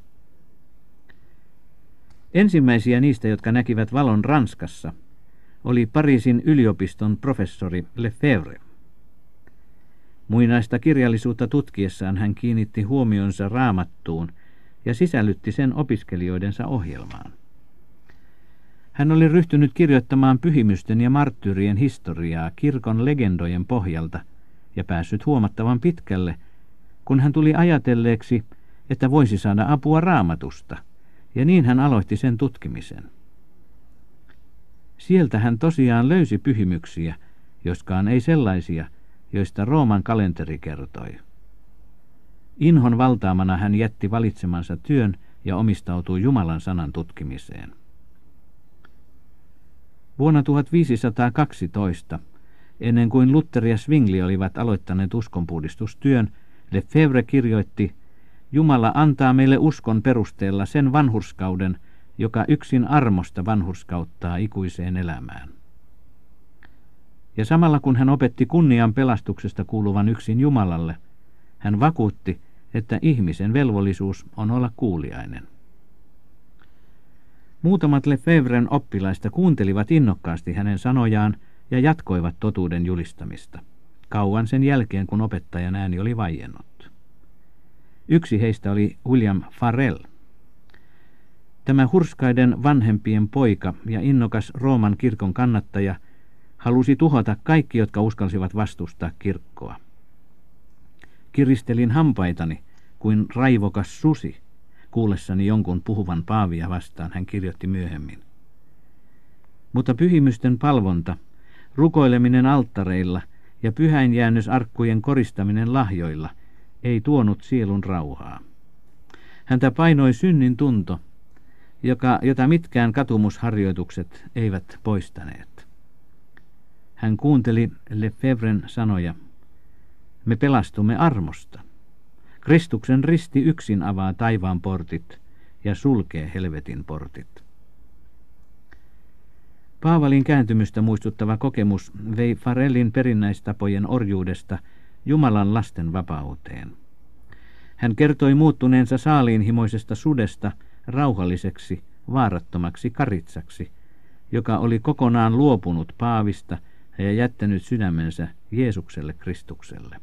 Ensimmäisiä niistä, jotka näkivät valon Ranskassa, oli Pariisin yliopiston professori Lefebvre. Muinaista kirjallisuutta tutkiessaan hän kiinnitti huomionsa Raamattuun ja sisällytti sen opiskelijoidensa ohjelmaan. Hän oli ryhtynyt kirjoittamaan pyhimysten ja marttyyrien historiaa kirkon legendojen pohjalta ja päässyt huomattavan pitkälle, kun hän tuli ajatelleeksi, että voisi saada apua Raamatusta, ja niin hän aloitti sen tutkimisen. Sieltä hän tosiaan löysi pyhimyksiä, joskaan ei sellaisia, joista Rooman kalenteri kertoi. Inhon valtaamana hän jätti valitsemansa työn ja omistautui Jumalan sanan tutkimiseen. Vuonna 1512, ennen kuin Luther ja Zwingli olivat aloittaneet uskonpuhdistustyön, Lefebvre kirjoitti: Jumala antaa meille uskon perusteella sen vanhurskauden, joka yksin armosta vanhurskauttaa ikuiseen elämään. Ja samalla kun hän opetti kunnian pelastuksesta kuuluvan yksin Jumalalle, hän vakuutti, että ihmisen velvollisuus on olla kuuliainen. Muutamat Lefebvren oppilaista kuuntelivat innokkaasti hänen sanojaan ja jatkoivat totuuden julistamista, kauan sen jälkeen kun opettajan ääni oli vaiennut. Yksi heistä oli William Farel. Tämä hurskaiden vanhempien poika ja innokas Rooman kirkon kannattaja halusi tuhota kaikki, jotka uskalsivat vastustaa kirkkoa. Kiristelin hampaitani kuin raivokas susi, kuullessani jonkun puhuvan paavia vastaan, hän kirjoitti myöhemmin. Mutta pyhimysten palvonta, rukoileminen alttareilla ja pyhäinjäännösarkkujen koristaminen lahjoilla ei tuonut sielun rauhaa. Häntä painoi synnin tunto, jota mitkään katumusharjoitukset eivät poistaneet. Hän kuunteli Lefebvren sanoja: me pelastumme armosta. Kristuksen risti yksin avaa taivaan portit ja sulkee helvetin portit. Paavalin kääntymystä muistuttava kokemus vei Farellin perinnäistapojen orjuudesta Jumalan lasten vapauteen. Hän kertoi muuttuneensa saaliinhimoisesta sudesta rauhalliseksi, vaarattomaksi karitsaksi, joka oli kokonaan luopunut paavista ja jättänyt sydämensä Jeesukselle Kristukselle.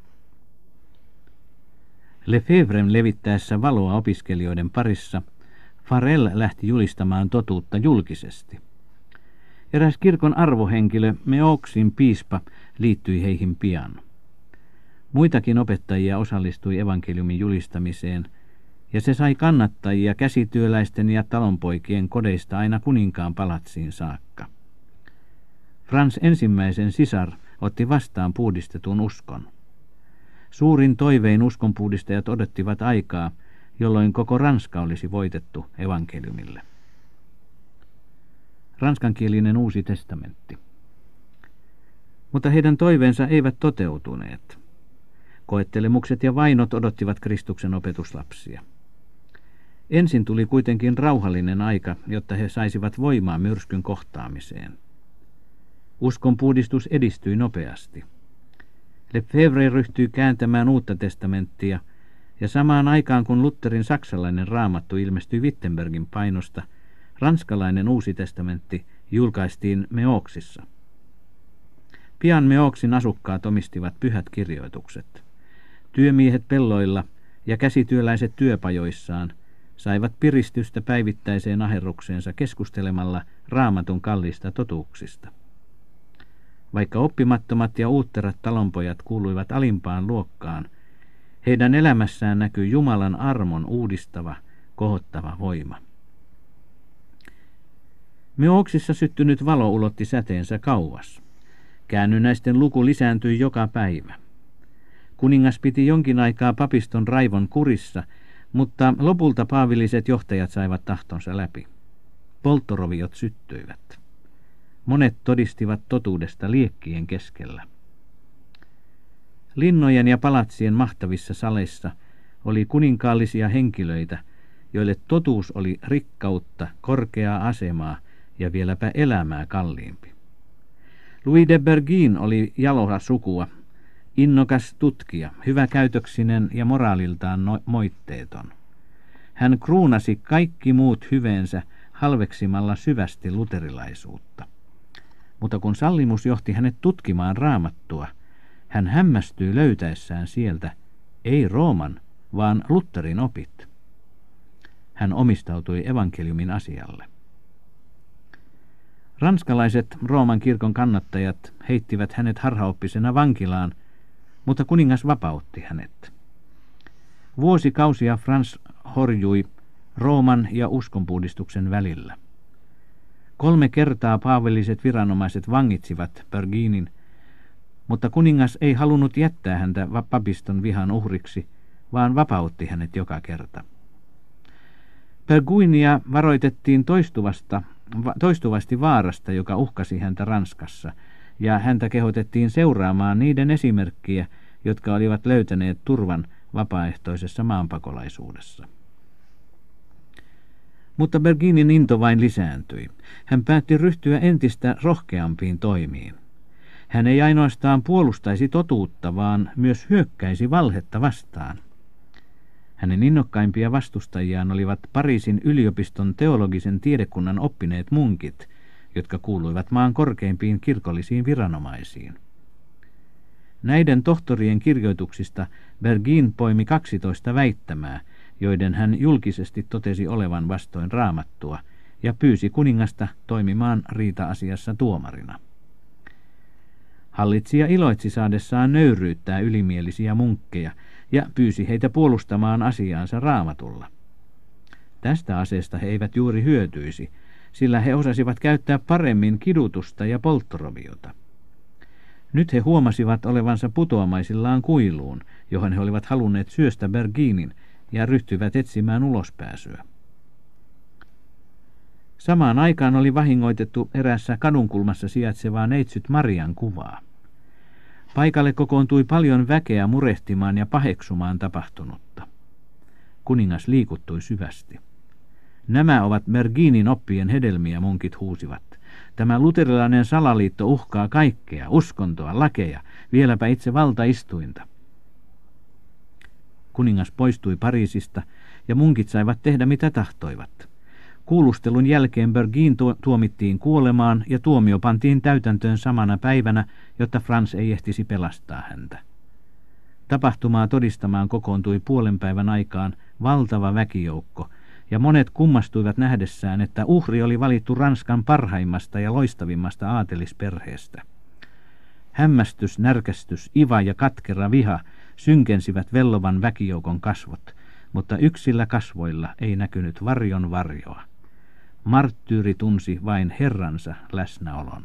Lefebvren levittäessä valoa opiskelijoiden parissa, Farel lähti julistamaan totuutta julkisesti. Eräs kirkon arvohenkilö, Meauxin piispa, liittyi heihin pian. Muitakin opettajia osallistui evankeliumin julistamiseen, ja se sai kannattajia käsityöläisten ja talonpoikien kodeista aina kuninkaan palatsiin saakka. Frans ensimmäisen sisar otti vastaan puhdistetun uskon. Suurin toivein uskonpuhdistajat odottivat aikaa, jolloin koko Ranska olisi voitettu evankeliumille. Ranskankielinen Uusi testamentti. Mutta heidän toiveensa eivät toteutuneet. Koettelemukset ja vainot odottivat Kristuksen opetuslapsia. Ensin tuli kuitenkin rauhallinen aika, jotta he saisivat voimaa myrskyn kohtaamiseen. Uskonpuhdistus edistyi nopeasti. Lefebvre ryhtyi kääntämään Uutta testamenttia, ja samaan aikaan kun Lutherin saksalainen raamattu ilmestyi Wittenbergin painosta, ranskalainen Uusi testamentti julkaistiin Meauxissa. Pian Meauxin asukkaat omistivat pyhät kirjoitukset. Työmiehet pelloilla ja käsityöläiset työpajoissaan saivat piristystä päivittäiseen aherrukseensa keskustelemalla Raamatun kalliista totuuksista. Vaikka oppimattomat ja uutterat talonpojat kuuluivat alimpaan luokkaan, heidän elämässään näkyi Jumalan armon uudistava, kohottava voima. Meauxissa syttynyt valo ulotti säteensä kauas. Käännynnäisten luku lisääntyi joka päivä. Kuningas piti jonkin aikaa papiston raivon kurissa, mutta lopulta paavilliset johtajat saivat tahtonsa läpi. Polttoroviot syttyivät. Monet todistivat totuudesta liekkien keskellä. Linnojen ja palatsien mahtavissa saleissa oli kuninkaallisia henkilöitä, joille totuus oli rikkautta, korkeaa asemaa ja vieläpä elämää kalliimpi. Louis de Berguin oli jaloa sukua, innokas tutkija, hyväkäytöksinen ja moraaliltaan moitteeton. Hän kruunasi kaikki muut hyveensä halveksimalla syvästi luterilaisuutta. Mutta kun sallimus johti hänet tutkimaan Raamattua, hän hämmästyi löytäessään sieltä ei Rooman, vaan Lutherin opit. Hän omistautui evankeliumin asialle. Ranskalaiset Rooman kirkon kannattajat heittivät hänet harhaoppisena vankilaan, mutta kuningas vapautti hänet. Vuosikausia Frans horjui Rooman ja uskonpuhdistuksen välillä. 3 kertaa paavilliset viranomaiset vangitsivat Berguinin, mutta kuningas ei halunnut jättää häntä papiston vihan uhriksi, vaan vapautti hänet joka kerta. Berguinia varoitettiin toistuvasti vaarasta, joka uhkasi häntä Ranskassa, ja häntä kehotettiin seuraamaan niiden esimerkkiä, jotka olivat löytäneet turvan vapaaehtoisessa maanpakolaisuudessa. Mutta Berguinin into vain lisääntyi. Hän päätti ryhtyä entistä rohkeampiin toimiin. Hän ei ainoastaan puolustaisi totuutta, vaan myös hyökkäisi valhetta vastaan. Hänen innokkaimpia vastustajiaan olivat Pariisin yliopiston teologisen tiedekunnan oppineet munkit, jotka kuuluivat maan korkeimpiin kirkollisiin viranomaisiin. Näiden tohtorien kirjoituksista Berguin poimi 12 väittämää, joiden hän julkisesti totesi olevan vastoin Raamattua, ja pyysi kuningasta toimimaan riita-asiassa tuomarina. Hallitsija iloitsi saadessaan nöyryyttää ylimielisiä munkkeja ja pyysi heitä puolustamaan asiaansa Raamatulla. Tästä aseesta he eivät juuri hyötyisi, sillä he osasivat käyttää paremmin kidutusta ja polttoroviota. Nyt he huomasivat olevansa putoamaisillaan kuiluun, johon he olivat halunneet syöstä Berguinin, ja ryhtyivät etsimään ulospääsyä. Samaan aikaan oli vahingoitettu eräässä kadunkulmassa sijaitsevaa neitsyt Marian kuvaa. Paikalle kokoontui paljon väkeä murehtimaan ja paheksumaan tapahtunutta. Kuningas liikuttui syvästi. Nämä ovat Berguinin oppien hedelmiä, munkit huusivat. Tämä luterilainen salaliitto uhkaa kaikkea, uskontoa, lakeja, vieläpä itse valtaistuinta. Kuningas poistui Pariisista ja munkit saivat tehdä mitä tahtoivat. Kuulustelun jälkeen Berguin tuomittiin kuolemaan ja tuomio pantiin täytäntöön samana päivänä, jotta Frans ei ehtisi pelastaa häntä. Tapahtumaa todistamaan kokoontui puolen päivän aikaan valtava väkijoukko, ja monet kummastuivat nähdessään, että uhri oli valittu Ranskan parhaimmasta ja loistavimmasta aatelisperheestä. Hämmästys, närkästys, iva ja katkera viha synkensivät vellovan väkijoukon kasvot, mutta yksillä kasvoilla ei näkynyt varjon varjoa. Marttyyri tunsi vain Herransa läsnäolon.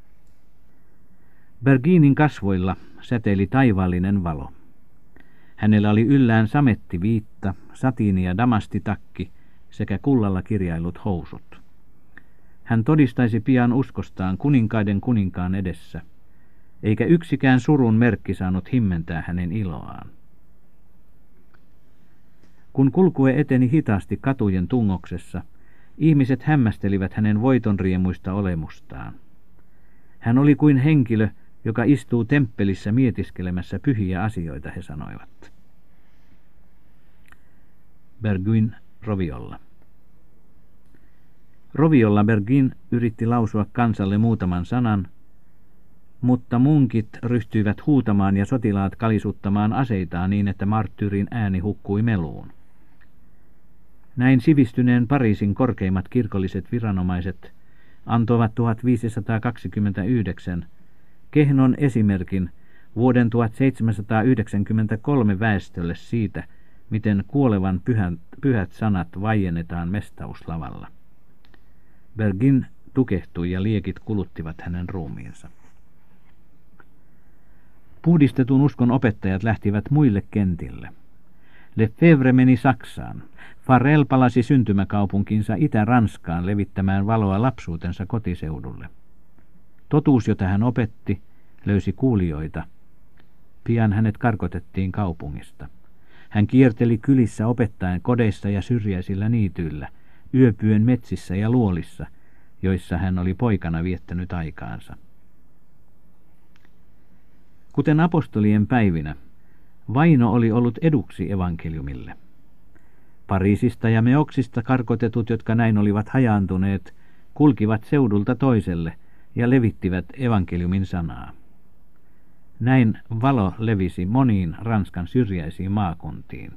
Berguinin kasvoilla säteili taivaallinen valo. Hänellä oli yllään samettiviitta, satiini- ja damastitakki sekä kullalla kirjailut housut. Hän todistaisi pian uskostaan kuninkaiden kuninkaan edessä, eikä yksikään surun merkki saanut himmentää hänen iloaan. Kun kulkue eteni hitaasti katujen tungoksessa, ihmiset hämmästelivät hänen voitonriemuista olemustaan. Hän oli kuin henkilö, joka istuu temppelissä mietiskelemässä pyhiä asioita, he sanoivat. Berguin roviolla. Roviolla Berguin yritti lausua kansalle muutaman sanan, mutta munkit ryhtyivät huutamaan ja sotilaat kalisuttamaan aseitaan niin, että marttyyrin ääni hukkui meluun. Näin sivistyneen Pariisin korkeimmat kirkolliset viranomaiset antoivat 1529 kehnon esimerkin vuoden 1793 väestölle siitä, miten kuolevan pyhät sanat vaiennetaan mestauslavalla. Berguin tukehtui ja liekit kuluttivat hänen ruumiinsa. Puhdistetun uskon opettajat lähtivät muille kentille. Lefebvre meni Saksaan. Farel palasi syntymäkaupunkinsa Itä-Ranskaan levittämään valoa lapsuutensa kotiseudulle. Totuus, jota hän opetti, löysi kuulijoita. Pian hänet karkotettiin kaupungista. Hän kierteli kylissä opettaen kodeissa ja syrjäisillä niityillä, yöpyen metsissä ja luolissa, joissa hän oli poikana viettänyt aikaansa. Kuten apostolien päivinä, vaino oli ollut eduksi evankeliumille. Pariisista ja Meoksista karkotetut, jotka näin olivat hajaantuneet, kulkivat seudulta toiselle ja levittivät evankeliumin sanaa. Näin valo levisi moniin Ranskan syrjäisiin maakuntiin.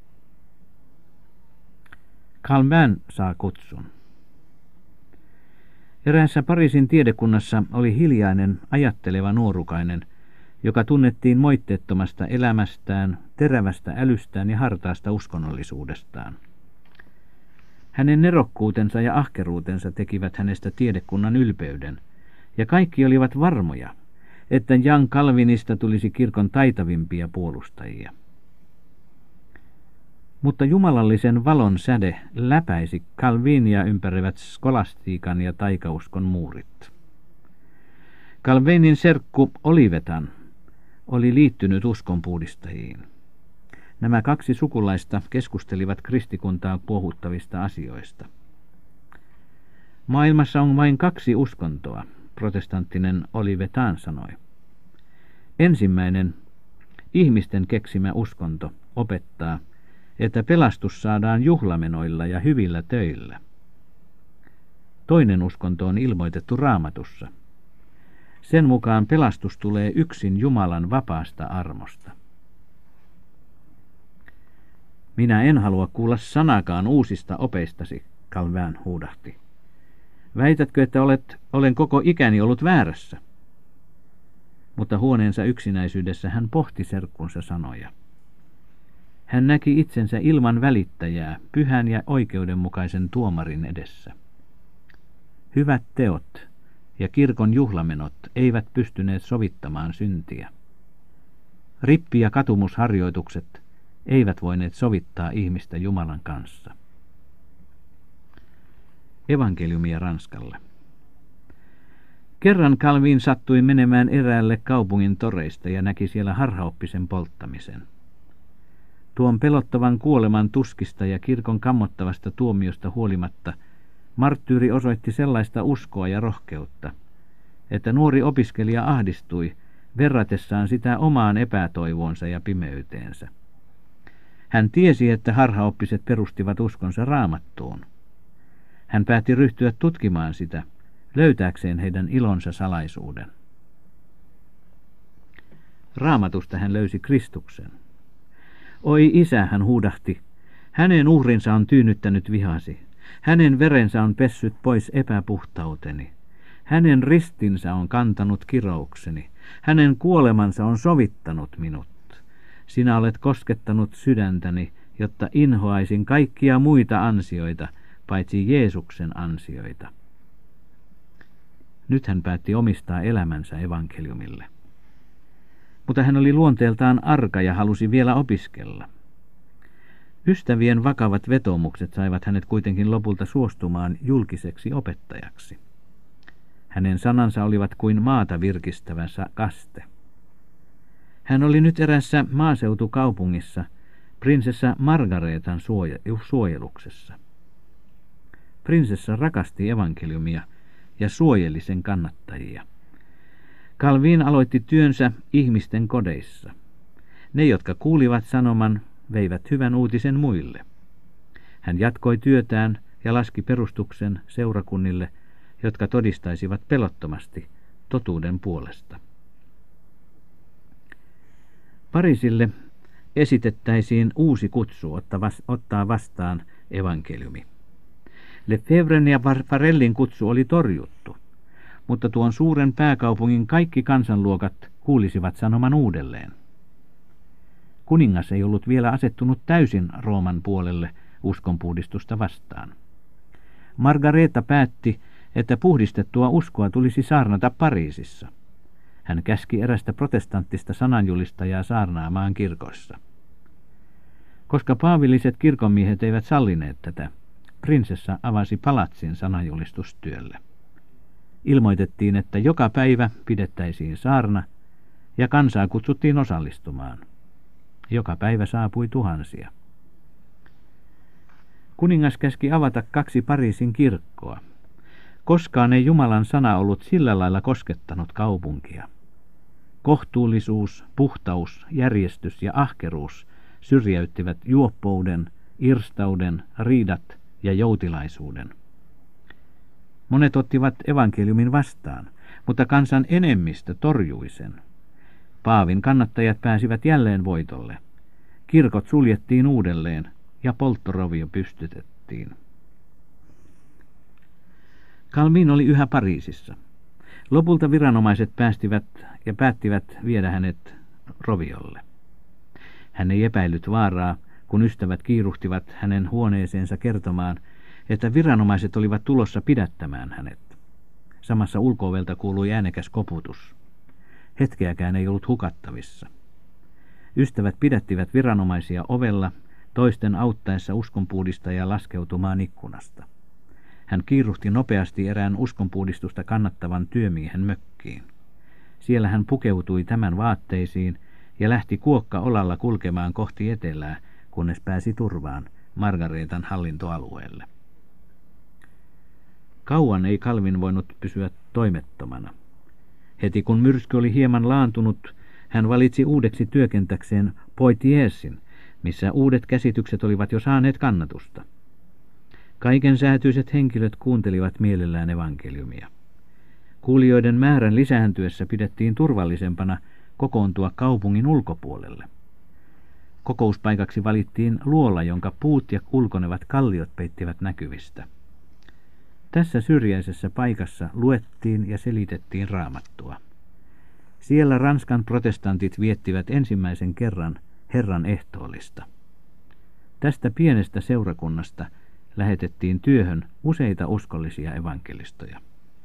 Calvin saa kutsun. Eräässä Pariisin tiedekunnassa oli hiljainen, ajatteleva nuorukainen, joka tunnettiin moitteettomasta elämästään, terävästä älystään ja hartaasta uskonnollisuudestaan. Hänen nerokkuutensa ja ahkeruutensa tekivät hänestä tiedekunnan ylpeyden, ja kaikki olivat varmoja, että Jan Calvinista tulisi kirkon taitavimpia puolustajia. Mutta jumalallisen valon säde läpäisi Calvinia ympäröivät skolastiikan ja taikauskon muurit. Calvinin serkku Olivetan oli liittynyt uskonpuhdistajiin. Nämä kaksi sukulaista keskustelivat kristikuntaa kuohuttavista asioista. Maailmassa on vain kaksi uskontoa, protestanttinen Olivetan sanoi. Ensimmäinen, ihmisten keksimä uskonto, opettaa, että pelastus saadaan juhlamenoilla ja hyvillä töillä. Toinen uskonto on ilmoitettu Raamatussa. Sen mukaan pelastus tulee yksin Jumalan vapaasta armosta. Minä en halua kuulla sanakaan uusista opeistasi, Calvin huudahti. Väitätkö, että olen koko ikäni ollut väärässä? Mutta huoneensa yksinäisyydessä hän pohti serkkunsa sanoja. Hän näki itsensä ilman välittäjää, pyhän ja oikeudenmukaisen tuomarin edessä. Hyvät teot ja kirkon juhlamenot eivät pystyneet sovittamaan syntiä. Rippi- ja katumusharjoitukset eivät voineet sovittaa ihmistä Jumalan kanssa. Evankeliumia Ranskalle. Kerran Calvin sattui menemään eräälle kaupungin toreista ja näki siellä harhaoppisen polttamisen. Tuon pelottavan kuoleman tuskista ja kirkon kammottavasta tuomiosta huolimatta marttyyri osoitti sellaista uskoa ja rohkeutta, että nuori opiskelija ahdistui verratessaan sitä omaan epätoivoonsa ja pimeyteensä. Hän tiesi, että harhaoppiset perustivat uskonsa Raamattuun. Hän päätti ryhtyä tutkimaan sitä, löytääkseen heidän ilonsa salaisuuden. Raamatusta hän löysi Kristuksen. Oi isä, hän huudahti, hänen uhrinsa on tyynnyttänyt vihasi, hänen verensä on pessyt pois epäpuhtauteni, hänen ristinsä on kantanut kiroukseni, hänen kuolemansa on sovittanut minut. Sinä olet koskettanut sydäntäni, jotta inhoaisin kaikkia muita ansioita, paitsi Jeesuksen ansioita. Nyt hän päätti omistaa elämänsä evankeliumille. Mutta hän oli luonteeltaan arka ja halusi vielä opiskella. Ystävien vakavat vetoomukset saivat hänet kuitenkin lopulta suostumaan julkiseksi opettajaksi. Hänen sanansa olivat kuin maata virkistävä kaste. Hän oli nyt erässä maaseutukaupungissa prinsessa Margaretan suojeluksessa. Prinsessa rakasti evankeliumia ja suojeli sen kannattajia. Calvin aloitti työnsä ihmisten kodeissa. Ne, jotka kuulivat sanoman, veivät hyvän uutisen muille. Hän jatkoi työtään ja laski perustuksen seurakunnille, jotka todistaisivat pelottomasti totuuden puolesta. Pariisille esitettäisiin uusi kutsu ottaa vastaan evankeliumi. Lefebvren ja Farellin kutsu oli torjuttu, mutta tuon suuren pääkaupungin kaikki kansanluokat kuulisivat sanoman uudelleen. Kuningas ei ollut vielä asettunut täysin Rooman puolelle uskonpuhdistusta vastaan. Margareta päätti, että puhdistettua uskoa tulisi saarnata Pariisissa. Hän käski erästä protestanttista sananjulistajaa saarnaamaan kirkoissa. Koska paavilliset kirkonmiehet eivät sallineet tätä, prinsessa avasi palatsin sananjulistustyölle. Ilmoitettiin, että joka päivä pidettäisiin saarna ja kansaa kutsuttiin osallistumaan. Joka päivä saapui tuhansia. Kuningas käski avata 2 Pariisin kirkkoa. Koskaan ei Jumalan sana ollut sillä lailla koskettanut kaupunkia. Kohtuullisuus, puhtaus, järjestys ja ahkeruus syrjäyttivät juoppouden, irstauden, riidat ja joutilaisuuden. Monet ottivat evankeliumin vastaan, mutta kansan enemmistö torjui sen. Paavin kannattajat pääsivät jälleen voitolle. Kirkot suljettiin uudelleen ja polttorovio pystytettiin. Calvin oli yhä Pariisissa. Lopulta viranomaiset päättivät viedä hänet roviolle. Hän ei epäillyt vaaraa, kun ystävät kiiruhtivat hänen huoneeseensa kertomaan, että viranomaiset olivat tulossa pidättämään hänet. Samassa ulko-ovelta kuului äänekäs koputus. Hetkeäkään ei ollut hukattavissa. Ystävät pidättivät viranomaisia ovella, toisten auttaessa uskonpuhdistajaa laskeutumaan ikkunasta. Hän kiiruhti nopeasti erään uskonpuhdistusta kannattavan työmiehen mökkiin. Siellä hän pukeutui tämän vaatteisiin ja lähti kuokka olalla kulkemaan kohti etelää, kunnes pääsi turvaan Margaretan hallintoalueelle. Kauan ei Calvin voinut pysyä toimettomana. Heti kun myrsky oli hieman laantunut, hän valitsi uudeksi työkentäkseen Poitiesin, missä uudet käsitykset olivat jo saaneet kannatusta. Kaiken säätyiset henkilöt kuuntelivat mielellään evankeliumia. Kuulijoiden määrän lisääntyessä pidettiin turvallisempana kokoontua kaupungin ulkopuolelle. Kokouspaikaksi valittiin luola, jonka puut ja ulkonevat kalliot peittivät näkyvistä. Tässä syrjäisessä paikassa luettiin ja selitettiin Raamattua. Siellä Ranskan protestantit viettivät ensimmäisen kerran Herran ehtoollista. Tästä pienestä seurakunnasta lähetettiin työhön useita uskollisia evankelistoja.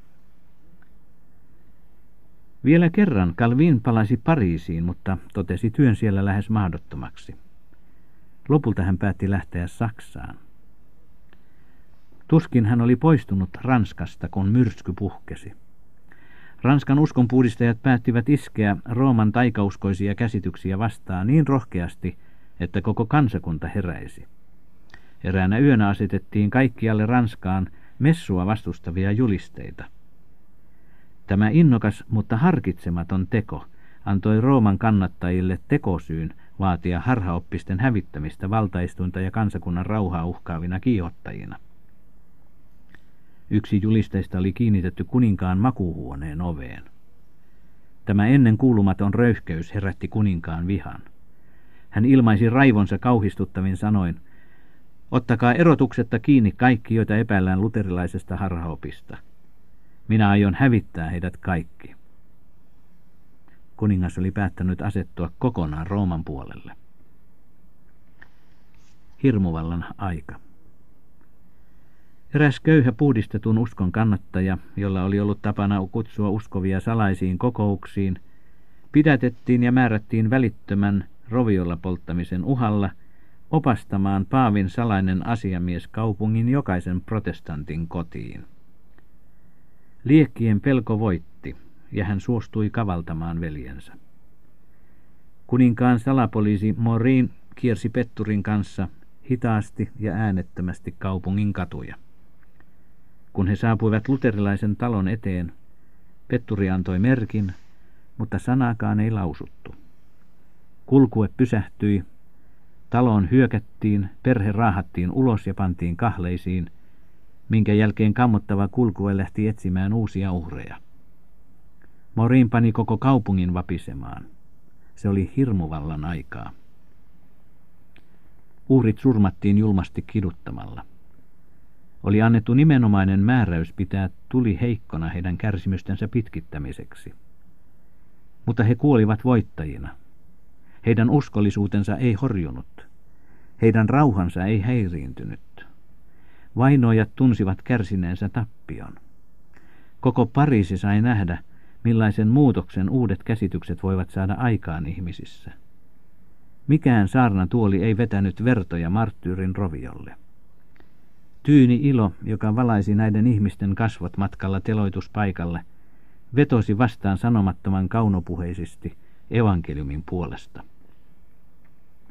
Vielä kerran Calvin palasi Pariisiin, mutta totesi työn siellä lähes mahdottomaksi. Lopulta hän päätti lähteä Saksaan. Tuskin hän oli poistunut Ranskasta, kun myrsky puhkesi. Ranskan uskonpuhdistajat päättivät iskeä Rooman taikauskoisia käsityksiä vastaan niin rohkeasti, että koko kansakunta heräisi. Eräänä yönä asetettiin kaikkialle Ranskaan messua vastustavia julisteita. Tämä innokas, mutta harkitsematon teko antoi Rooman kannattajille tekosyyn vaatia harhaoppisten hävittämistä valtaistuinta ja kansakunnan rauhaa uhkaavina kiihottajina. Yksi julisteista oli kiinnitetty kuninkaan makuuhuoneen oveen. Tämä ennen kuulumaton röyhkeys herätti kuninkaan vihan. Hän ilmaisi raivonsa kauhistuttavin sanoin: "Ottakaa erotuksetta kiinni kaikki, joita epäillään luterilaisesta harhaopista. Minä aion hävittää heidät kaikki." Kuningas oli päättänyt asettua kokonaan Rooman puolelle. Hirmuvallan aika. Eräs köyhä puhdistetun uskon kannattaja, jolla oli ollut tapana kutsua uskovia salaisiin kokouksiin, pidätettiin ja määrättiin välittömän roviolla polttamisen uhalla opastamaan paavin salainen asiamies kaupungin jokaisen protestantin kotiin. Liekkien pelko voitti, ja hän suostui kavaltamaan veljensä. Kuninkaan salapoliisi Morin kiersi petturin kanssa hitaasti ja äänettömästi kaupungin katuja. Kun he saapuivat luterilaisen talon eteen, petturi antoi merkin, mutta sanaakaan ei lausuttu. Kulkue pysähtyi, taloon hyökättiin, perhe raahattiin ulos ja pantiin kahleisiin, minkä jälkeen kammottava kulkue lähti etsimään uusia uhreja. Morin pani koko kaupungin vapisemaan. Se oli hirmuvallan aikaa. Uhrit surmattiin julmasti kiduttamalla. Oli annettu nimenomainen määräys pitää tuli heikkona heidän kärsimystensä pitkittämiseksi. Mutta he kuolivat voittajina. Heidän uskollisuutensa ei horjunut. Heidän rauhansa ei häiriintynyt. Vainoajat tunsivat kärsineensä tappion. Koko Pariisi sai nähdä, millaisen muutoksen uudet käsitykset voivat saada aikaan ihmisissä. Mikään saarnatuoli ei vetänyt vertoja marttyyrin roviolle. Tyyni ilo, joka valaisi näiden ihmisten kasvot matkalla teloituspaikalle, vetosi vastaan sanomattoman kaunopuheisesti evankeliumin puolesta.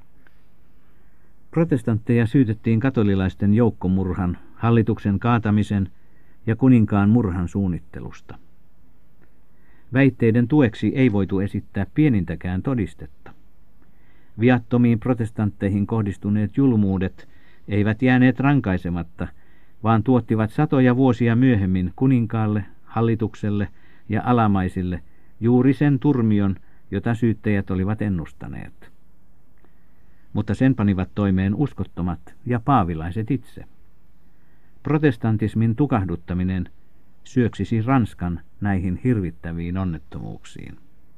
Protestantteja syytettiin katolilaisten joukkomurhan, hallituksen kaatamisen ja kuninkaan murhan suunnittelusta. Väitteiden tueksi ei voitu esittää pienintäkään todistetta. Viattomiin protestantteihin kohdistuneet julmuudet eivät jääneet rankaisematta, vaan tuottivat satoja vuosia myöhemmin kuninkaalle, hallitukselle ja alamaisille juuri sen turmion, jota syyttäjät olivat ennustaneet. Mutta sen panivat toimeen uskottomat ja paavilaiset itse. Protestantismin tukahduttaminen syöksisi Ranskan näihin hirvittäviin onnettomuuksiin.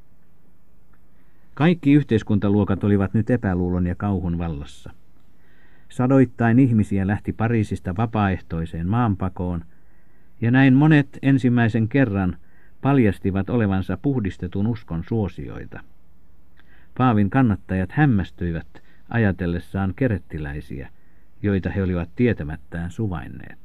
Kaikki yhteiskuntaluokat olivat nyt epäluulon ja kauhun vallassa. Sadoittain ihmisiä lähti Pariisista vapaaehtoiseen maanpakoon, ja näin monet ensimmäisen kerran paljastivat olevansa puhdistetun uskon suosioita. Paavin kannattajat hämmästyivät ajatellessaan kerettiläisiä, joita he olivat tietämättään suvainneet.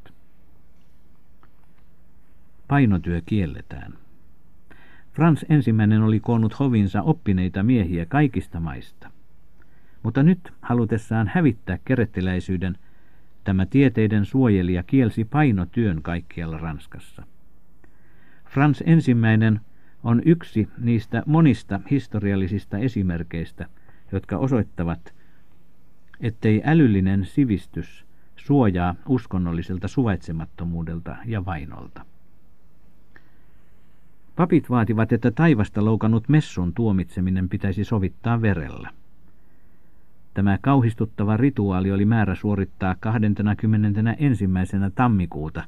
Painotyö kielletään. Frans I oli koonnut hovinsa oppineita miehiä kaikista maista. Mutta nyt halutessaan hävittää kerettiläisyyden, tämä tieteiden suojelija kielsi painotyön kaikkialla Ranskassa. Frans I on yksi niistä monista historiallisista esimerkeistä, jotka osoittavat, ettei älyllinen sivistys suojaa uskonnolliselta suvaitsemattomuudelta ja vainolta. Papit vaativat, että taivasta loukannut messun tuomitseminen pitäisi sovittaa verellä. Tämä kauhistuttava rituaali oli määrä suorittaa 21. tammikuuta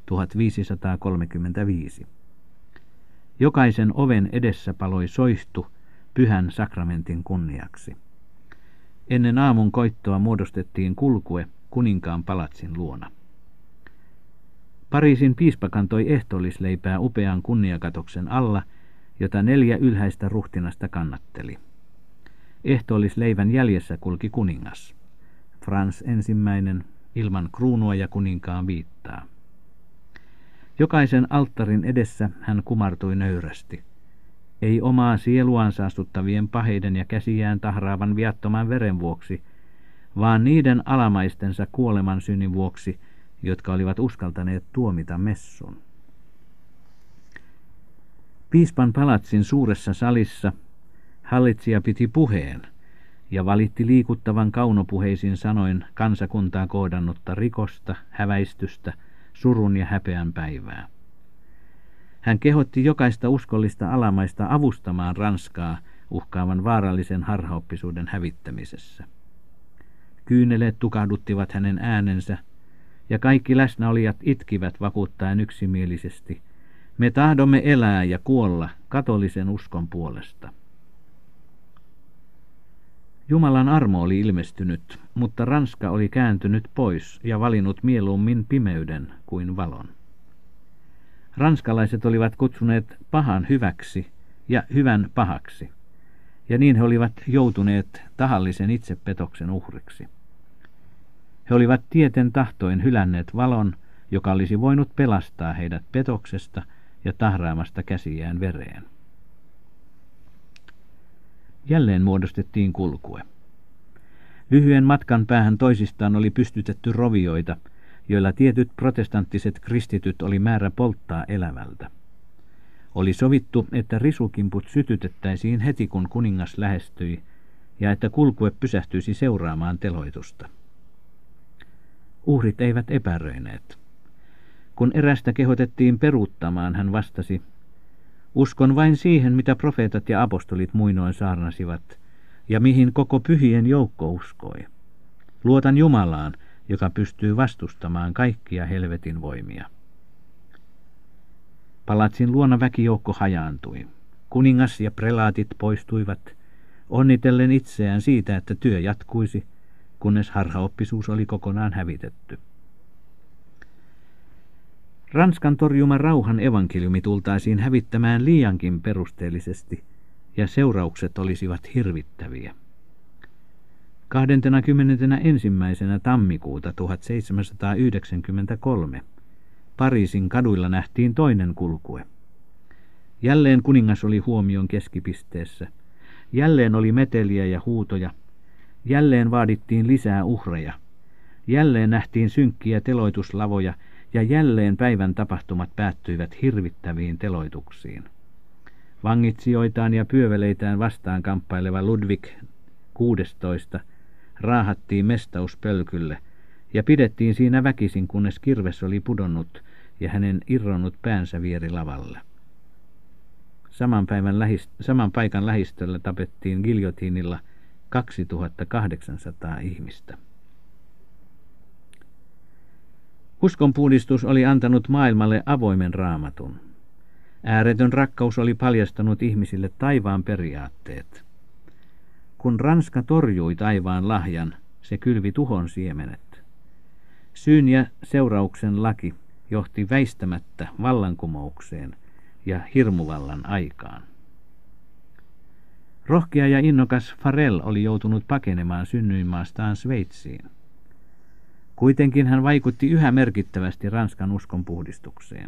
1535. Jokaisen oven edessä paloi soihtu pyhän sakramentin kunniaksi. Ennen aamun koittoa muodostettiin kulkue kuninkaan palatsin luona. Pariisin piispa kantoi ehtoollisleipää upean kunniakatoksen alla, jota 4 ylhäistä ruhtinasta kannatteli. Ehtoollisleivän jäljessä kulki kuningas, Frans I, ilman kruunua ja kuninkaan viittaa. Jokaisen alttarin edessä hän kumartui nöyrästi. Ei omaa sieluaan saastuttavien paheiden ja käsiään tahraavan viattoman veren vuoksi, vaan niiden alamaistensa kuoleman synnin vuoksi, jotka olivat uskaltaneet tuomita messun. Piispan palatsin suuressa salissa hallitsija piti puheen ja valitti liikuttavan kaunopuheisin sanoin kansakuntaa kohdannutta rikosta, häväistystä, surun ja häpeän päivää. Hän kehotti jokaista uskollista alamaista avustamaan Ranskaa uhkaavan vaarallisen harhaoppisuuden hävittämisessä. Kyyneleet tukahduttivat hänen äänensä, ja kaikki läsnäolijat itkivät vakuuttaen yksimielisesti: me tahdomme elää ja kuolla katolisen uskon puolesta. Jumalan armo oli ilmestynyt, mutta Ranska oli kääntynyt pois ja valinnut mieluummin pimeyden kuin valon. Ranskalaiset olivat kutsuneet pahan hyväksi ja hyvän pahaksi, ja niin he olivat joutuneet tahallisen itsepetoksen uhriksi. He olivat tieten tahtoen hylänneet valon, joka olisi voinut pelastaa heidät petoksesta ja tahraamasta käsiään vereen. Jälleen muodostettiin kulkue. Lyhyen matkan päähän toisistaan oli pystytetty rovioita, joilla tietyt protestanttiset kristityt oli määrä polttaa elävältä. Oli sovittu, että risukimput sytytettäisiin heti kun kuningas lähestyi, ja että kulkue pysähtyisi seuraamaan teloitusta. Uhrit eivät epäröineet. Kun erästä kehotettiin peruuttamaan, hän vastasi: uskon vain siihen, mitä profeetat ja apostolit muinoin saarnasivat, ja mihin koko pyhien joukko uskoi. Luotan Jumalaan, joka pystyy vastustamaan kaikkia helvetin voimia. Palatsin luona väkijoukko hajaantui. Kuningas ja prelaatit poistuivat, onnitellen itseään siitä, että työ jatkuisi, kunnes harhaoppisuus oli kokonaan hävitetty. Ranskan torjuma rauhan evankeliumi tultaisiin hävittämään liiankin perusteellisesti, ja seuraukset olisivat hirvittäviä. 21. tammikuuta 1793 Pariisin kaduilla nähtiin toinen kulkue. Jälleen kuningas oli huomion keskipisteessä. Jälleen oli meteliä ja huutoja, Jälleen vaadittiin lisää uhreja. Jälleen nähtiin synkkiä teloituslavoja ja jälleen päivän tapahtumat päättyivät hirvittäviin teloituksiin. Vangitsijoitaan ja pyöveleitään vastaan kamppaileva Ludwig 16 raahattiin mestauspölkylle ja pidettiin siinä väkisin, kunnes kirves oli pudonnut ja hänen irronnut päänsä vieri lavalle. Saman paikan lähistöllä tapettiin giljotiinilla 2800 ihmistä. Uskonpuhdistus oli antanut maailmalle avoimen raamatun. Ääretön rakkaus oli paljastanut ihmisille taivaan periaatteet. Kun Ranska torjui taivaan lahjan, se kylvi tuhon siemenet. Syyn ja seurauksen laki johti väistämättä vallankumoukseen ja hirmuvallan aikaan. Rohkea ja innokas Farel oli joutunut pakenemaan synnyinmaastaan Sveitsiin. Kuitenkin hän vaikutti yhä merkittävästi Ranskan uskonpuhdistukseen.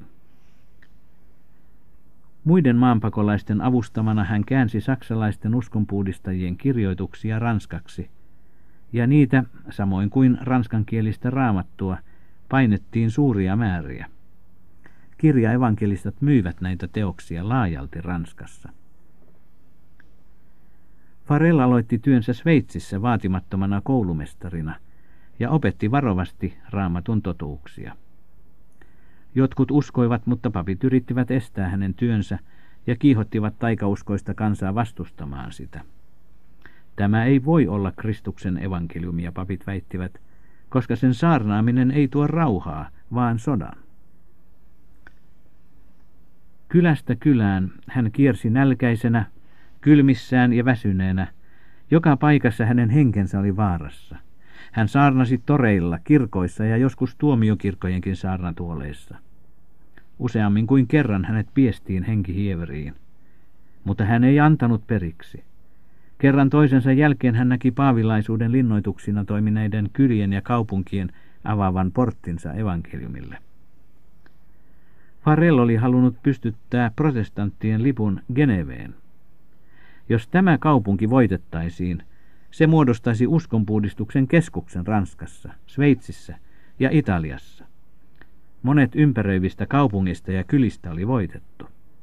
Muiden maanpakolaisten avustamana hän käänsi saksalaisten uskonpuhdistajien kirjoituksia ranskaksi, ja niitä, samoin kuin ranskankielistä raamattua, painettiin suuria määriä. Kirjaevankelistat myivät näitä teoksia laajalti Ranskassa. Farel aloitti työnsä Sveitsissä vaatimattomana koulumestarina ja opetti varovasti raamatun totuuksia. Jotkut uskoivat, mutta papit yrittivät estää hänen työnsä ja kiihottivat taikauskoista kansaa vastustamaan sitä. Tämä ei voi olla Kristuksen evankeliumia, papit väittivät, koska sen saarnaaminen ei tuo rauhaa, vaan sodan. Kylästä kylään hän kiersi nälkäisenä, kylmissään ja väsyneenä. Joka paikassa hänen henkensä oli vaarassa. Hän saarnasi toreilla, kirkoissa ja joskus tuomiokirkkojenkin saarnatuoleissa. Useammin kuin kerran hänet piestiin henkihieveriin, mutta hän ei antanut periksi. Kerran toisensa jälkeen hän näki paavilaisuuden linnoituksina toimineiden kylien ja kaupunkien avaavan porttinsa evankeliumille. Farel oli halunnut pystyttää protestanttien lipun Geneveen. Jos tämä kaupunki voitettaisiin, se muodostaisi uskonpuhdistuksen keskuksen Ranskassa, Sveitsissä ja Italiassa. Monet ympäröivistä kaupungista ja kylistä oli voitettu.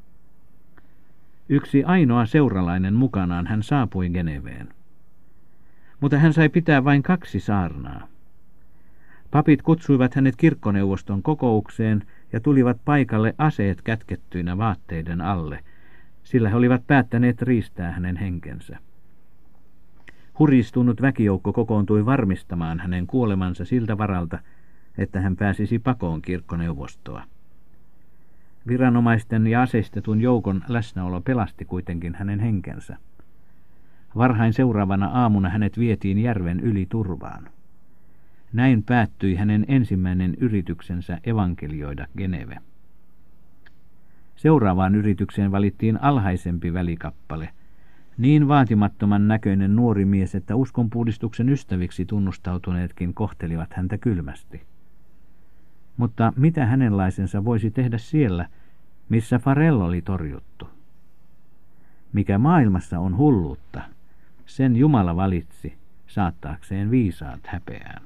Yksi ainoa seuralainen mukanaan hän saapui Geneveen. Mutta hän sai pitää vain 2 saarnaa. Papit kutsuivat hänet kirkkoneuvoston kokoukseen ja tulivat paikalle aseet kätkettyinä vaatteiden alle, sillä he olivat päättäneet riistää hänen henkensä. Huristunut väkijoukko kokoontui varmistamaan hänen kuolemansa siltä varalta, että hän pääsisi pakoon kirkkoneuvostoa. Viranomaisten ja aseistetun joukon läsnäolo pelasti kuitenkin hänen henkensä. Varhain seuraavana aamuna hänet vietiin järven yli turvaan. Näin päättyi hänen ensimmäinen yrityksensä evankelioida Geneve. Seuraavaan yritykseen valittiin alhaisempi välikappale, niin vaatimattoman näköinen nuori mies, että uskonpuhdistuksen ystäviksi tunnustautuneetkin kohtelivat häntä kylmästi. Mutta mitä hänenlaisensa voisi tehdä siellä, missä Farel oli torjuttu? Mikä maailmassa on hulluutta, sen Jumala valitsi saattaakseen viisaat häpeään.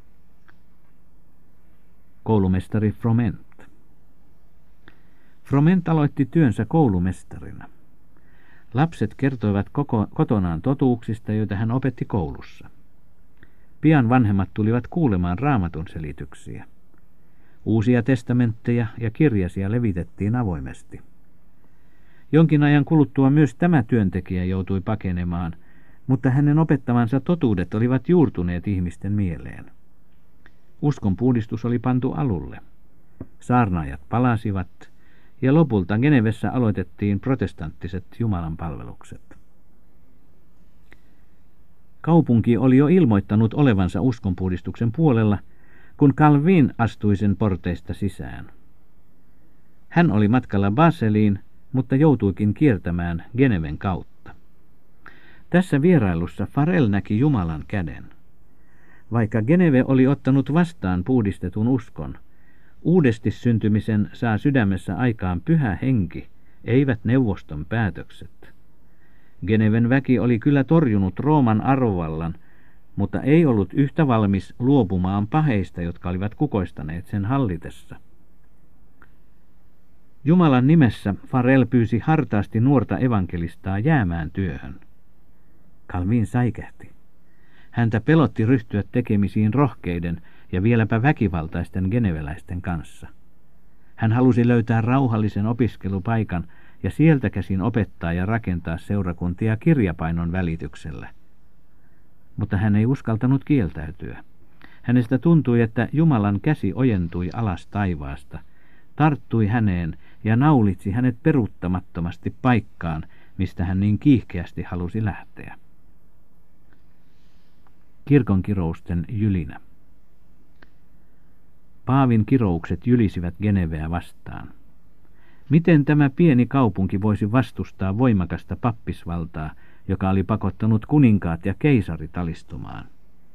Koulumestari Froment. Froment aloitti työnsä koulumestarina. Lapset kertoivat kotonaan totuuksista, joita hän opetti koulussa. Pian vanhemmat tulivat kuulemaan raamatun selityksiä. Uusia testamentteja ja kirjasia levitettiin avoimesti. Jonkin ajan kuluttua myös tämä työntekijä joutui pakenemaan, mutta hänen opettamansa totuudet olivat juurtuneet ihmisten mieleen. Uskonpuhdistus oli pantu alulle. Saarnaajat palasivat, ja lopulta Genevessä aloitettiin protestanttiset jumalanpalvelukset. Kaupunki oli jo ilmoittanut olevansa uskonpuhdistuksen puolella, kun Calvin astui sen porteista sisään. Hän oli matkalla Baseliin, mutta joutuikin kiertämään Geneven kautta. Tässä vierailussa Farel näki Jumalan käden. Vaikka Geneve oli ottanut vastaan puhdistetun uskon, uudesti syntymisen saa sydämessä aikaan Pyhä Henki, eivät neuvoston päätökset. Geneven väki oli kyllä torjunut Rooman arvovallan, mutta ei ollut yhtä valmis luopumaan paheista, jotka olivat kukoistaneet sen hallitessa. Jumalan nimessä Farel pyysi hartaasti nuorta evankelistaa jäämään työhön. Calvin säikähti. Häntä pelotti ryhtyä tekemisiin rohkeiden ja vieläpä väkivaltaisten geneveläisten kanssa. Hän halusi löytää rauhallisen opiskelupaikan ja sieltä käsin opettaa ja rakentaa seurakuntia kirjapainon välityksellä. Mutta hän ei uskaltanut kieltäytyä. Hänestä tuntui, että Jumalan käsi ojentui alas taivaasta, tarttui häneen ja naulitsi hänet peruuttamattomasti paikkaan, mistä hän niin kiihkeästi halusi lähteä. Kirkon kirousten jylinä. Paavin kiroukset jylisivät Geneveä vastaan. Miten tämä pieni kaupunki voisi vastustaa voimakasta pappisvaltaa, joka oli pakottanut kuninkaat ja keisarit alistumaan?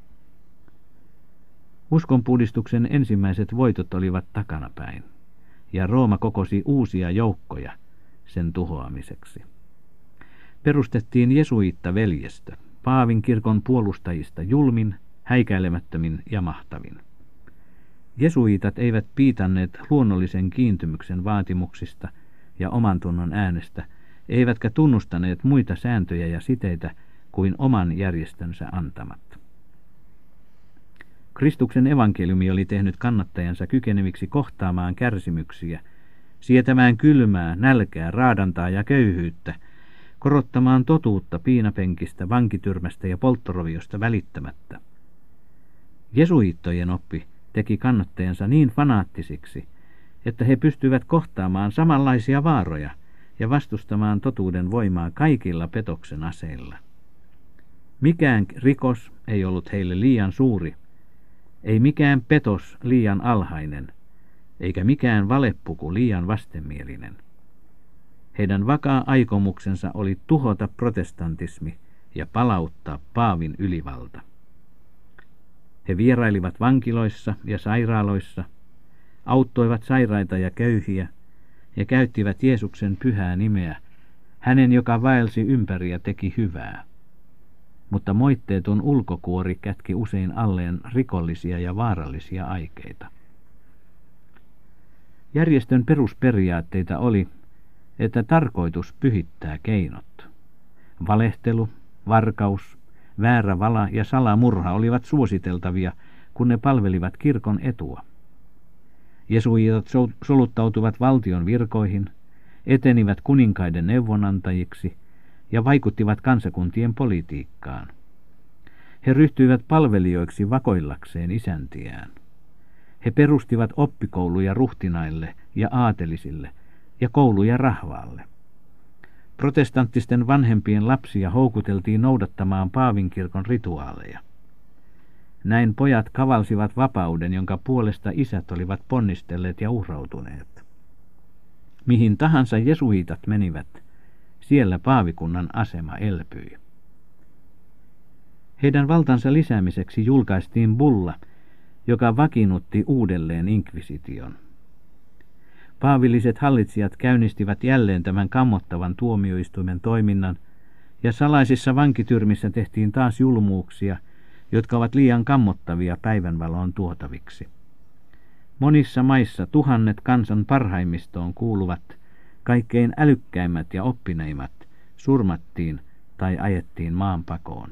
Uskonpuhdistuksen ensimmäiset voitot olivat takanapäin, ja Rooma kokosi uusia joukkoja sen tuhoamiseksi. Perustettiin jesuiittaveljestö, Paavin kirkon puolustajista julmin, häikäilemättömin ja mahtavin. Jesuiitat eivät piitanneet luonnollisen kiintymyksen vaatimuksista ja omantunnon äänestä, eivätkä tunnustaneet muita sääntöjä ja siteitä kuin oman järjestönsä antamat. Kristuksen evankeliumi oli tehnyt kannattajansa kykeneviksi kohtaamaan kärsimyksiä, sietämään kylmää, nälkää, raadantaa ja köyhyyttä, korottamaan totuutta piinapenkistä, vankityrmästä ja polttoroviosta välittämättä. Jesuiittojen oppi teki kannattajansa niin fanaattisiksi, että he pystyivät kohtaamaan samanlaisia vaaroja ja vastustamaan totuuden voimaa kaikilla petoksen aseilla. Mikään rikos ei ollut heille liian suuri, ei mikään petos liian alhainen, eikä mikään valepuku liian vastenmielinen. Heidän vakaa aikomuksensa oli tuhota protestantismi ja palauttaa paavin ylivalta. He vierailivat vankiloissa ja sairaaloissa, auttoivat sairaita ja köyhiä ja käyttivät Jeesuksen pyhää nimeä, hänen joka vaelsi ympäri ja teki hyvää. Mutta moitteeton ulkokuori kätki usein alleen rikollisia ja vaarallisia aikeita. Järjestön perusperiaatteita oli, että tarkoitus pyhittää keinot. Valehtelu, varkaus, väärä vala ja salamurha olivat suositeltavia, kun ne palvelivat kirkon etua. Jesuiitat soluttautuvat valtion virkoihin, etenivät kuninkaiden neuvonantajiksi ja vaikuttivat kansakuntien politiikkaan. He ryhtyivät palvelijoiksi vakoillakseen isäntiään. He perustivat oppikouluja ruhtinaille ja aatelisille ja kouluja rahvaalle. Protestanttisten vanhempien lapsia houkuteltiin noudattamaan Paavinkirkon rituaaleja. Näin pojat kavalsivat vapauden, jonka puolesta isät olivat ponnistelleet ja uhrautuneet. Mihin tahansa jesuiitat menivät, siellä paavikunnan asema elpyi. Heidän valtansa lisäämiseksi julkaistiin bulla, joka vakiinnutti uudelleen inkvisition. Paavilliset hallitsijat käynnistivät jälleen tämän kammottavan tuomioistuimen toiminnan, ja salaisissa vankityrmissä tehtiin taas julmuuksia, jotka ovat liian kammottavia päivänvaloon tuotaviksi. Monissa maissa tuhannet kansan parhaimmistoon kuuluvat, kaikkein älykkäimmät ja oppineimmat, surmattiin tai ajettiin maanpakoon.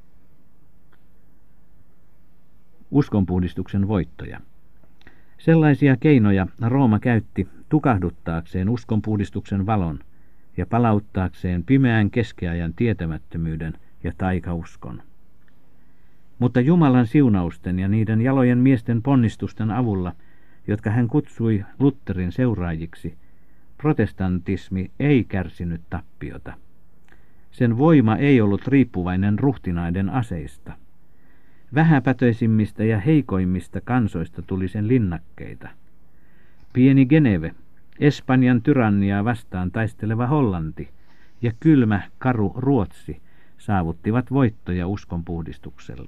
Uskonpuhdistuksen voittoja. Sellaisia keinoja Rooma käytti tukahduttaakseen uskonpuhdistuksen valon ja palauttaakseen pimeän keskiajan tietämättömyyden ja taikauskon. Mutta Jumalan siunausten ja niiden jalojen miesten ponnistusten avulla, jotka hän kutsui Lutherin seuraajiksi, protestantismi ei kärsinyt tappiota. Sen voima ei ollut riippuvainen ruhtinaiden aseista. Vähäpätöisimmistä ja heikoimmista kansoista tuli sen linnakkeita. Pieni Geneve, Espanjan tyranniaa vastaan taisteleva Hollanti ja kylmä, karu Ruotsi saavuttivat voittoja uskonpuhdistukselle.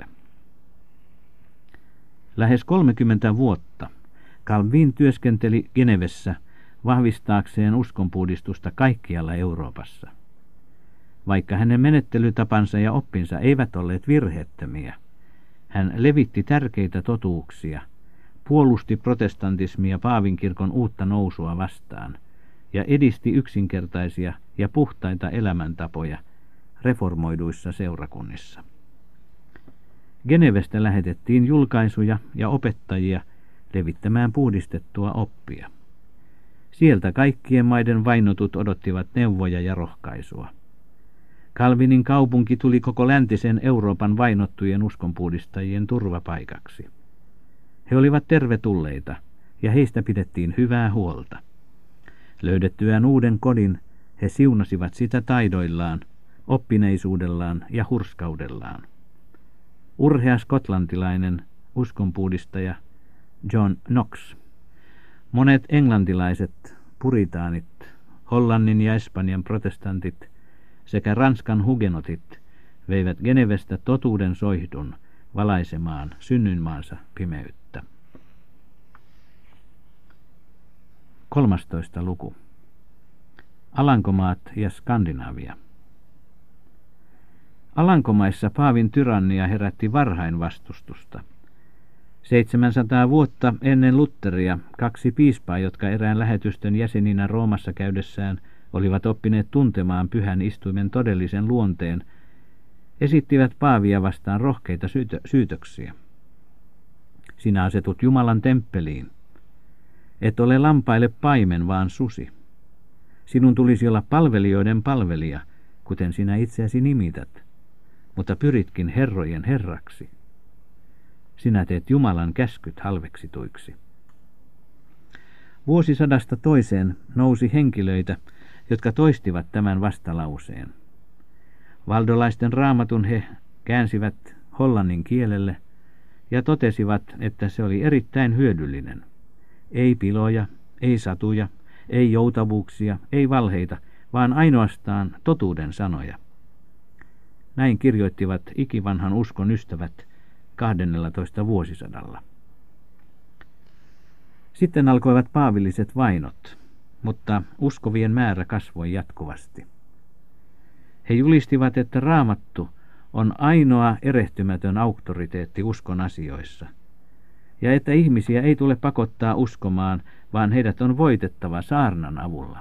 Lähes 30 vuotta Calvin työskenteli Genevessä vahvistaakseen uskonpuhdistusta kaikkialla Euroopassa. Vaikka hänen menettelytapansa ja oppinsa eivät olleet virheettömiä, Hän levitti tärkeitä totuuksia, puolusti protestantismia Paavinkirkon uutta nousua vastaan ja edisti yksinkertaisia ja puhtaita elämäntapoja reformoiduissa seurakunnissa. Genevestä lähetettiin julkaisuja ja opettajia levittämään puhdistettua oppia. Sieltä kaikkien maiden vainotut odottivat neuvoja ja rohkaisua. Calvinin kaupunki tuli koko läntisen Euroopan vainottujen uskonpuhdistajien turvapaikaksi. He olivat tervetulleita ja heistä pidettiin hyvää huolta. Löydettyään uuden kodin he siunasivat sitä taidoillaan, oppineisuudellaan ja hurskaudellaan. Urhea skotlantilainen uskonpuhdistaja John Knox, monet englantilaiset puritaanit, Hollannin ja Espanjan protestantit sekä Ranskan hugenotit veivät Genevestä totuuden soihdun valaisemaan synnynmaansa pimeyttä. 13. luku. Alankomaat ja Skandinavia. Alankomaissa paavin tyrannia herätti varhain vastustusta. 700 vuotta ennen Lutheria 2 piispaa, jotka erään lähetystön jäseninä Roomassa käydessään olivat oppineet tuntemaan pyhän istuimen todellisen luonteen, esittivät paavia vastaan rohkeita syytöksiä. Sinä asetut Jumalan temppeliin. Et ole lampaille paimen, vaan susi. Sinun tulisi olla palvelijoiden palvelija, kuten sinä itseäsi nimität, mutta pyritkin herrojen herraksi. Sinä teet Jumalan käskyt halveksituiksi. Vuosisadasta toiseen nousi henkilöitä, jotka toistivat tämän vastalauseen. Valdolaisten raamatun he käänsivät hollannin kielelle ja totesivat, että se oli erittäin hyödyllinen. Ei piloja, ei satuja, ei joutavuuksia, ei valheita, vaan ainoastaan totuuden sanoja. Näin kirjoittivat ikivanhan uskon ystävät 12. vuosisadalla. Sitten alkoivat paavilliset vainot, mutta uskovien määrä kasvoi jatkuvasti. He julistivat, että Raamattu on ainoa erehtymätön auktoriteetti uskon asioissa, ja että ihmisiä ei tule pakottaa uskomaan, vaan heidät on voitettava saarnan avulla.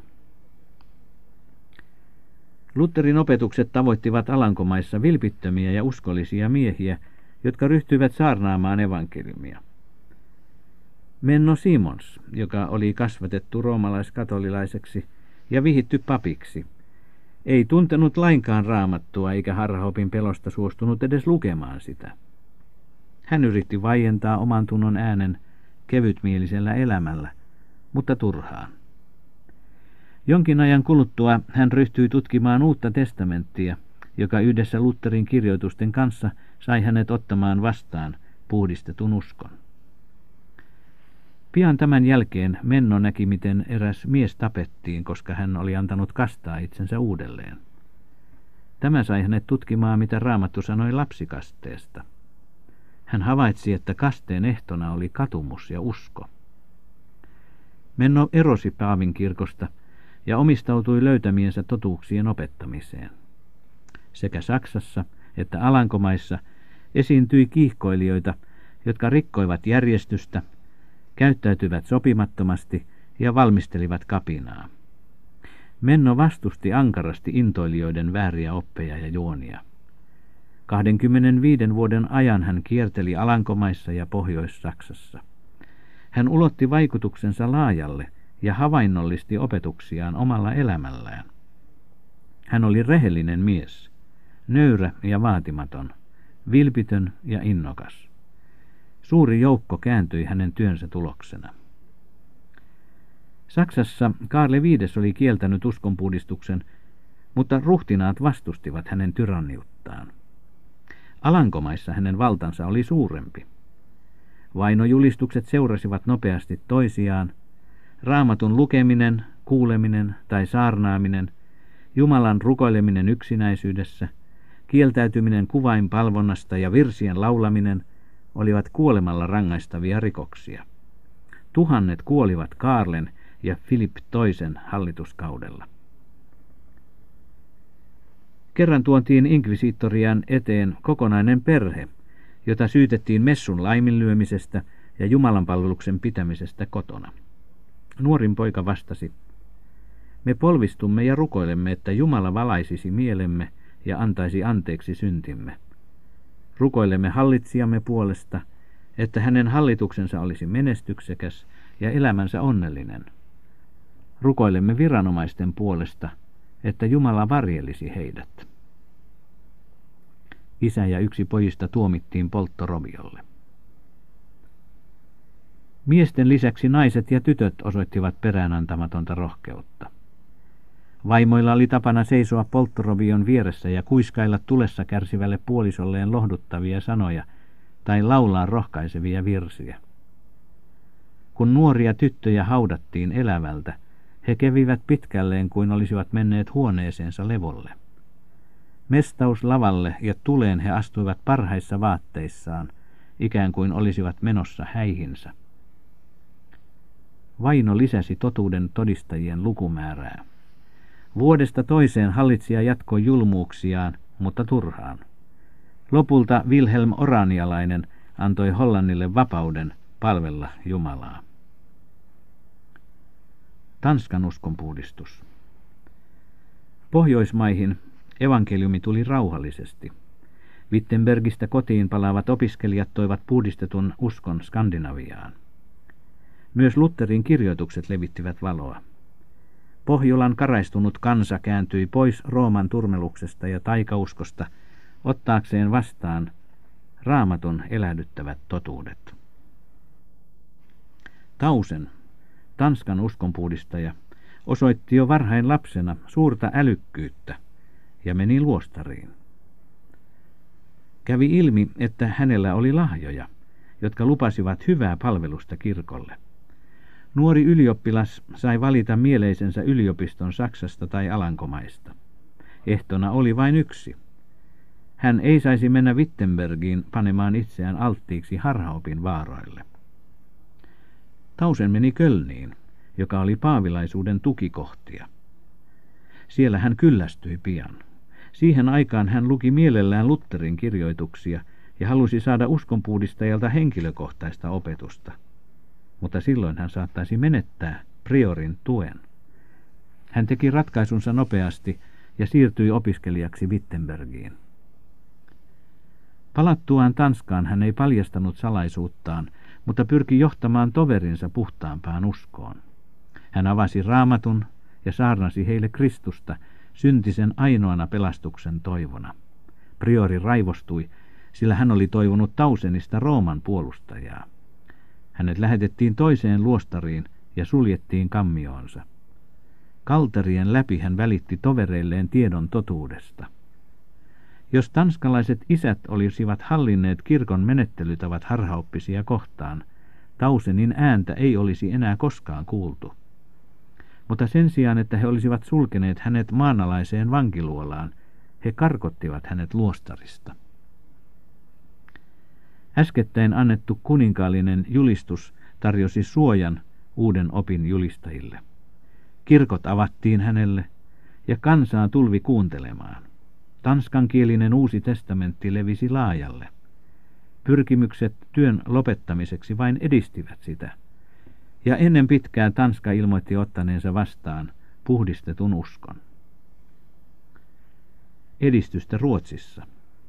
Lutherin opetukset tavoittivat Alankomaissa vilpittömiä ja uskollisia miehiä, jotka ryhtyivät saarnaamaan evankeliumia. Menno Simons, joka oli kasvatettu roomalaiskatolilaiseksi ja vihitty papiksi, ei tuntenut lainkaan Raamattua eikä harhaopin pelosta suostunut edes lukemaan sitä. Hän yritti vaientaa oman tunnon äänen kevytmielisellä elämällä, mutta turhaan. Jonkin ajan kuluttua hän ryhtyi tutkimaan Uutta testamenttia, joka yhdessä Lutherin kirjoitusten kanssa sai hänet ottamaan vastaan puhdistetun uskon. Pian tämän jälkeen Menno näki, miten eräs mies tapettiin, koska hän oli antanut kastaa itsensä uudelleen. Tämä sai hänet tutkimaan, mitä Raamattu sanoi lapsikasteesta. Hän havaitsi, että kasteen ehtona oli katumus ja usko. Menno erosi Paavin kirkosta ja omistautui löytämiensä totuuksien opettamiseen. Sekä Saksassa että Alankomaissa esiintyi kiihkoilijoita, jotka rikkoivat järjestystä, käyttäytyivät sopimattomasti ja valmistelivat kapinaa. Menno vastusti ankarasti intoilijoiden vääriä oppeja ja juonia. 25 vuoden ajan hän kierteli Alankomaissa ja Pohjois-Saksassa. Hän ulotti vaikutuksensa laajalle ja havainnollisti opetuksiaan omalla elämällään. Hän oli rehellinen mies, nöyrä ja vaatimaton, vilpitön ja innokas. Suuri joukko kääntyi hänen työnsä tuloksena. Saksassa Kaarle V oli kieltänyt uskonpuhdistuksen, mutta ruhtinaat vastustivat hänen tyranniuttaan. Alankomaissa hänen valtansa oli suurempi. Vainojulistukset seurasivat nopeasti toisiaan. Raamatun lukeminen, kuuleminen tai saarnaaminen, Jumalan rukoileminen yksinäisyydessä, kieltäytyminen kuvainpalvonnasta ja virsien laulaminen olivat kuolemalla rangaistavia rikoksia. Tuhannet kuolivat Kaarlen ja Filip II hallituskaudella. Kerran tuotiin inkvisiittorian eteen kokonainen perhe, jota syytettiin messun laiminlyömisestä ja jumalanpalveluksen pitämisestä kotona. Nuorin poika vastasi: "Me polvistumme ja rukoilemme, että Jumala valaisisi mielemme ja antaisi anteeksi syntimme. Rukoilemme hallitsijamme puolesta, että hänen hallituksensa olisi menestyksekäs ja elämänsä onnellinen. Rukoilemme viranomaisten puolesta, että Jumala varjelisi heidät." Isä ja yksi pojista tuomittiin polttoroviolle. Miesten lisäksi naiset ja tytöt osoittivat peräänantamatonta rohkeutta. Vaimoilla oli tapana seisoa polttorovion vieressä ja kuiskailla tulessa kärsivälle puolisolleen lohduttavia sanoja tai laulaa rohkaisevia virsiä. Kun nuoria tyttöjä haudattiin elävältä, he kävivät pitkälleen kuin olisivat menneet huoneeseensa levolle. Mestauslavalle ja tuleen he astuivat parhaissa vaatteissaan, ikään kuin olisivat menossa häihinsä. Vaino lisäsi totuuden todistajien lukumäärää. Vuodesta toiseen hallitsija jatkoi julmuuksiaan, mutta turhaan. Lopulta Wilhelm Oranialainen antoi Hollannille vapauden palvella Jumalaa. Tanskan uskonpuhdistus. Pohjoismaihin evankeliumi tuli rauhallisesti. Wittenbergistä kotiin palaavat opiskelijat toivat puhdistetun uskon Skandinaviaan. Myös Lutherin kirjoitukset levittivät valoa. Pohjolan karaistunut kansa kääntyi pois Rooman turmeluksesta ja taikauskosta ottaakseen vastaan Raamatun elähdyttävät totuudet. Tausen, Tanskan uskonpuhdistaja, osoitti jo varhain lapsena suurta älykkyyttä ja meni luostariin. Kävi ilmi, että hänellä oli lahjoja, jotka lupasivat hyvää palvelusta kirkolle. Nuori ylioppilas sai valita mieleisensä yliopiston Saksasta tai Alankomaista. Ehtona oli vain yksi. Hän ei saisi mennä Wittenbergiin panemaan itseään alttiiksi harhaopin vaaroille. Tausen meni Kölniin, joka oli paavilaisuuden tukikohtia. Siellä hän kyllästyi pian. Siihen aikaan hän luki mielellään Lutherin kirjoituksia ja halusi saada uskonpuhdistajalta henkilökohtaista opetusta. Mutta silloin hän saattaisi menettää priorin tuen. Hän teki ratkaisunsa nopeasti ja siirtyi opiskelijaksi Wittenbergiin. Palattuaan Tanskaan hän ei paljastanut salaisuuttaan, mutta pyrki johtamaan toverinsa puhtaampaan uskoon. Hän avasi Raamatun ja saarnasi heille Kristusta syntisen ainoana pelastuksen toivona. Priori raivostui, sillä hän oli toivonut Tausenista Rooman puolustajaa. Hänet lähetettiin toiseen luostariin ja suljettiin kammioonsa. Kalterien läpi hän välitti tovereilleen tiedon totuudesta. Jos tanskalaiset isät olisivat hallinneet kirkon menettelytavat harhaoppisia kohtaan, Tausenin ääntä ei olisi enää koskaan kuultu. Mutta sen sijaan, että he olisivat sulkeneet hänet maanalaiseen vankiluolaan, he karkottivat hänet luostarista. Äskettäin annettu kuninkaallinen julistus tarjosi suojan uuden opin julistajille. Kirkot avattiin hänelle ja kansaa tulvi kuuntelemaan. Tanskankielinen Uusi testamentti levisi laajalle. Pyrkimykset työn lopettamiseksi vain edistivät sitä. Ja ennen pitkää Tanska ilmoitti ottaneensa vastaan puhdistetun uskon. Edistystä Ruotsissa.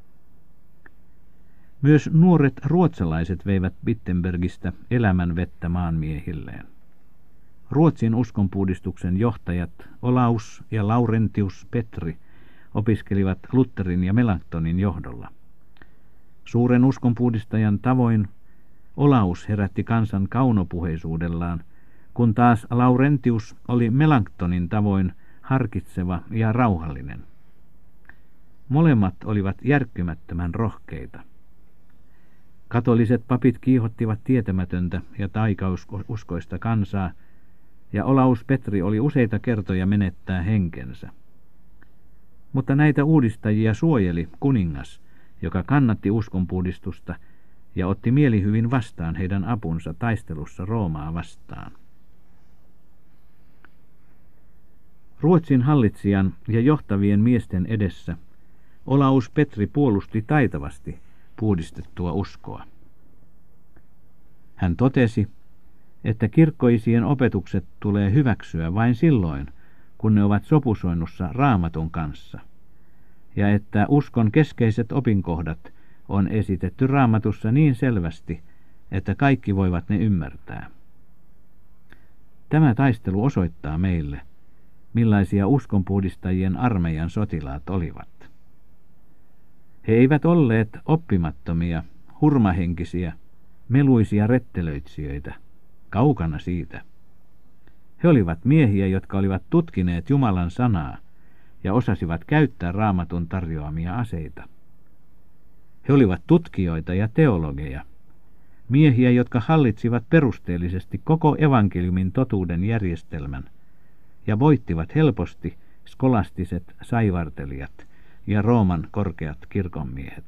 Myös nuoret ruotsalaiset veivät Wittenbergistä elämän vettä maanmiehilleen. Ruotsin uskonpuhdistuksen johtajat Olaus ja Laurentius Petri opiskelivat Lutherin ja Melanchtonin johdolla. Suuren uskonpuhdistajan tavoin Olaus herätti kansan kaunopuheisuudellaan, kun taas Laurentius oli Melanchtonin tavoin harkitseva ja rauhallinen. Molemmat olivat järkkymättömän rohkeita. Katoliset papit kiihottivat tietämätöntä ja taikauskoista kansaa, ja Olaus Petri oli useita kertoja menettää henkensä. Mutta näitä uudistajia suojeli kuningas, joka kannatti uskonpuhdistusta ja otti mielihyvin vastaan heidän apunsa taistelussa Roomaa vastaan. Ruotsin hallitsijan ja johtavien miesten edessä Olaus Petri puolusti taitavasti puhdistettua uskoa. Hän totesi, että kirkkoisien opetukset tulee hyväksyä vain silloin, kun ne ovat sopusoinnussa Raamatun kanssa, ja että uskon keskeiset opinkohdat on esitetty Raamatussa niin selvästi, että kaikki voivat ne ymmärtää. Tämä taistelu osoittaa meille, millaisia uskonpuhdistajien armeijan sotilaat olivat. He eivät olleet oppimattomia, hurmahenkisiä, meluisia rettelöitsijöitä, kaukana siitä. He olivat miehiä, jotka olivat tutkineet Jumalan sanaa ja osasivat käyttää Raamatun tarjoamia aseita. He olivat tutkijoita ja teologeja, miehiä, jotka hallitsivat perusteellisesti koko evankeliumin totuuden järjestelmän ja voittivat helposti skolastiset saivartelijat ja Rooman korkeat kirkonmiehet.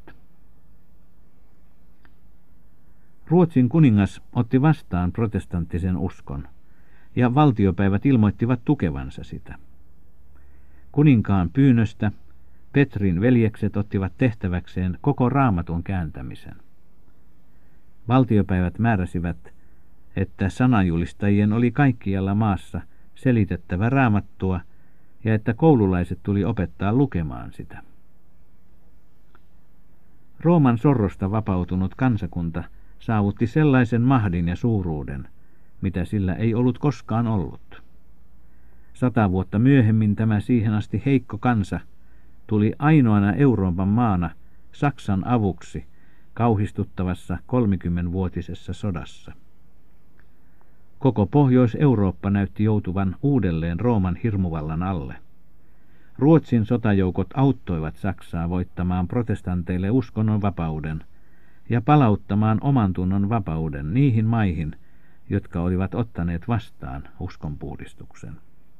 Ruotsin kuningas otti vastaan protestanttisen uskon, ja valtiopäivät ilmoittivat tukevansa sitä. Kuninkaan pyynnöstä Petrin veljekset ottivat tehtäväkseen koko Raamatun kääntämisen. Valtiopäivät määräsivät, että sananjulistajien oli kaikkialla maassa selitettävä Raamattua ja että koululaiset tuli opettaa lukemaan sitä. Rooman sorrosta vapautunut kansakunta saavutti sellaisen mahdin ja suuruuden, mitä sillä ei ollut koskaan ollut. 100 vuotta myöhemmin tämä siihen asti heikko kansa tuli ainoana Euroopan maana Saksan avuksi kauhistuttavassa 30-vuotisessa sodassa. Koko Pohjois-Eurooppa näytti joutuvan uudelleen Rooman hirmuvallan alle. Ruotsin sotajoukot auttoivat Saksaa voittamaan protestanteille uskonnon vapauden ja palauttamaan omantunnon vapauden niihin maihin, jotka olivat ottaneet vastaan uskonpuhdistuksen.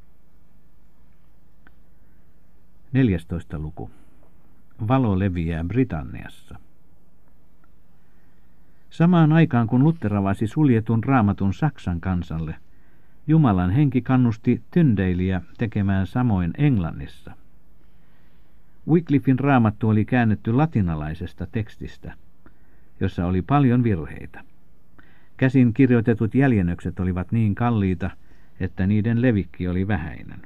14. luku. Valo leviää Britanniassa. Samaan aikaan kun Luther avasi suljetun Raamatun Saksan kansalle, Jumalan henki kannusti Tyndaleä tekemään samoin Englannissa. Wycliffin raamattu oli käännetty latinalaisesta tekstistä, jossa oli paljon virheitä. Käsin kirjoitetut jäljennökset olivat niin kalliita, että niiden levikki oli vähäinen.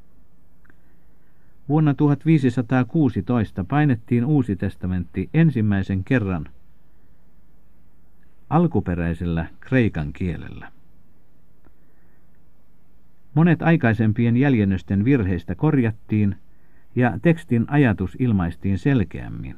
Vuonna 1516 painettiin Uusi testamentti ensimmäisen kerran alkuperäisellä kreikan kielellä. Monet aikaisempien jäljennösten virheistä korjattiin ja tekstin ajatus ilmaistiin selkeämmin.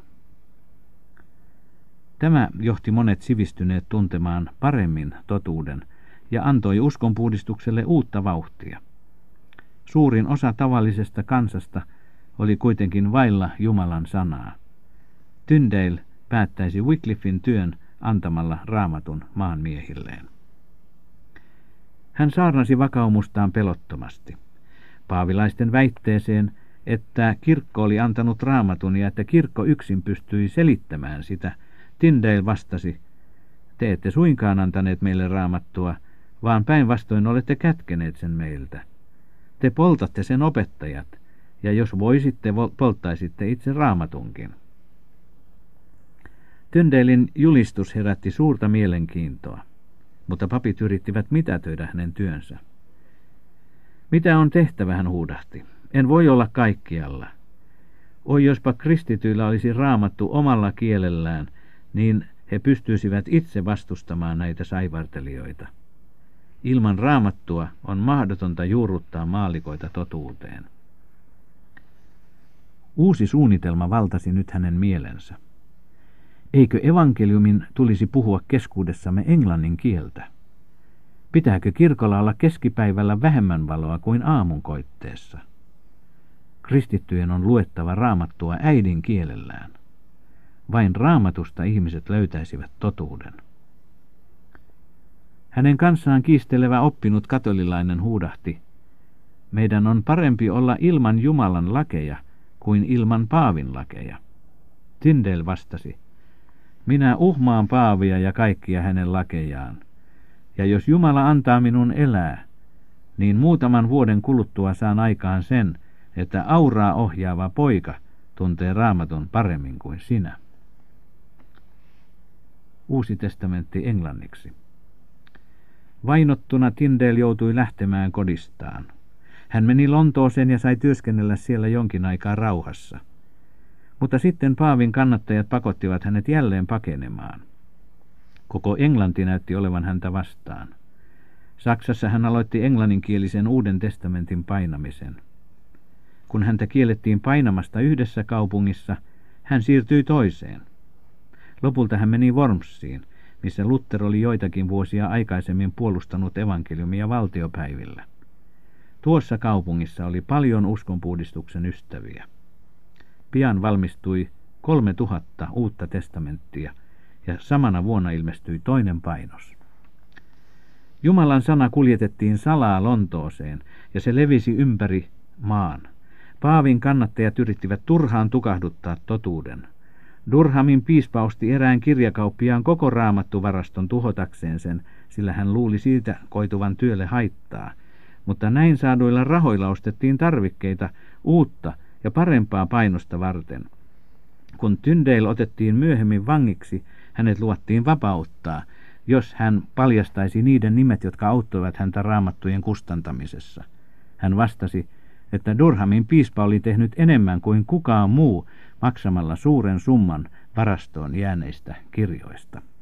Tämä johti monet sivistyneet tuntemaan paremmin totuuden ja antoi uskonpuhdistukselle uutta vauhtia. Suurin osa tavallisesta kansasta oli kuitenkin vailla Jumalan sanaa. Tyndale päättäisi Wycliffin työn antamalla Raamatun maanmiehilleen. Hän saarnasi vakaumustaan pelottomasti. Paavilaisten väitteeseen, että kirkko oli antanut Raamatun ja että kirkko yksin pystyi selittämään sitä, Tyndale vastasi, te ette suinkaan antaneet meille Raamattua, vaan päinvastoin olette kätkeneet sen meiltä. Te poltatte sen opettajat, ja jos voisitte, polttaisitte itse Raamatunkin. Tyndalein julistus herätti suurta mielenkiintoa, mutta papit yrittivät mitätöidä hänen työnsä. Mitä on tehtävä, hän huudahti. En voi olla kaikkialla. Oi, jospa kristityillä olisi Raamattu omalla kielellään, niin he pystyisivät itse vastustamaan näitä saivartelijoita. Ilman Raamattua on mahdotonta juurruttaa maallikoita totuuteen. Uusi suunnitelma valtasi nyt hänen mielensä. Eikö evankeliumin tulisi puhua keskuudessamme englannin kieltä? Pitääkö kirkolla olla keskipäivällä vähemmän valoa kuin aamunkoitteessa? Kristittyjen on luettava Raamattua äidinkielellään. Vain Raamatusta ihmiset löytäisivät totuuden. Hänen kanssaan kiistelevä oppinut katolilainen huudahti, meidän on parempi olla ilman Jumalan lakeja kuin ilman paavin lakeja. Tyndale vastasi, minä uhmaan paavia ja kaikkia hänen lakejaan, ja jos Jumala antaa minun elää, niin muutaman vuoden kuluttua saan aikaan sen, että auraa ohjaava poika tuntee Raamatun paremmin kuin sinä. Uusi testamentti englanniksi. Vainottuna Tyndale joutui lähtemään kodistaan. Hän meni Lontooseen ja sai työskennellä siellä jonkin aikaa rauhassa. Mutta sitten paavin kannattajat pakottivat hänet jälleen pakenemaan. Koko Englanti näytti olevan häntä vastaan. Saksassa hän aloitti englanninkielisen Uuden testamentin painamisen. Kun häntä kiellettiin painamasta yhdessä kaupungissa, hän siirtyi toiseen. Lopulta hän meni Wormsiin, missä Luther oli joitakin vuosia aikaisemmin puolustanut evankeliumia valtiopäivillä. Tuossa kaupungissa oli paljon uskonpuhdistuksen ystäviä. Pian valmistui 3000 uutta testamenttia ja samana vuonna ilmestyi toinen painos. Jumalan sana kuljetettiin salaa Lontooseen ja se levisi ympäri maan. Paavin kannattajat yrittivät turhaan tukahduttaa totuuden. Durhamin piispa osti erään kirjakauppiaan koko raamattuvaraston tuhotakseen sen, sillä hän luuli siitä koituvan työlle haittaa. Mutta näin saaduilla rahoilla ostettiin tarvikkeita uutta ja parempaa painosta varten. Kun Tyndale otettiin myöhemmin vangiksi, hänet luvattiin vapauttaa, jos hän paljastaisi niiden nimet, jotka auttoivat häntä raamattujen kustantamisessa. Hän vastasi, että Durhamin piispa oli tehnyt enemmän kuin kukaan muu maksamalla suuren summan varastoon jääneistä kirjoista.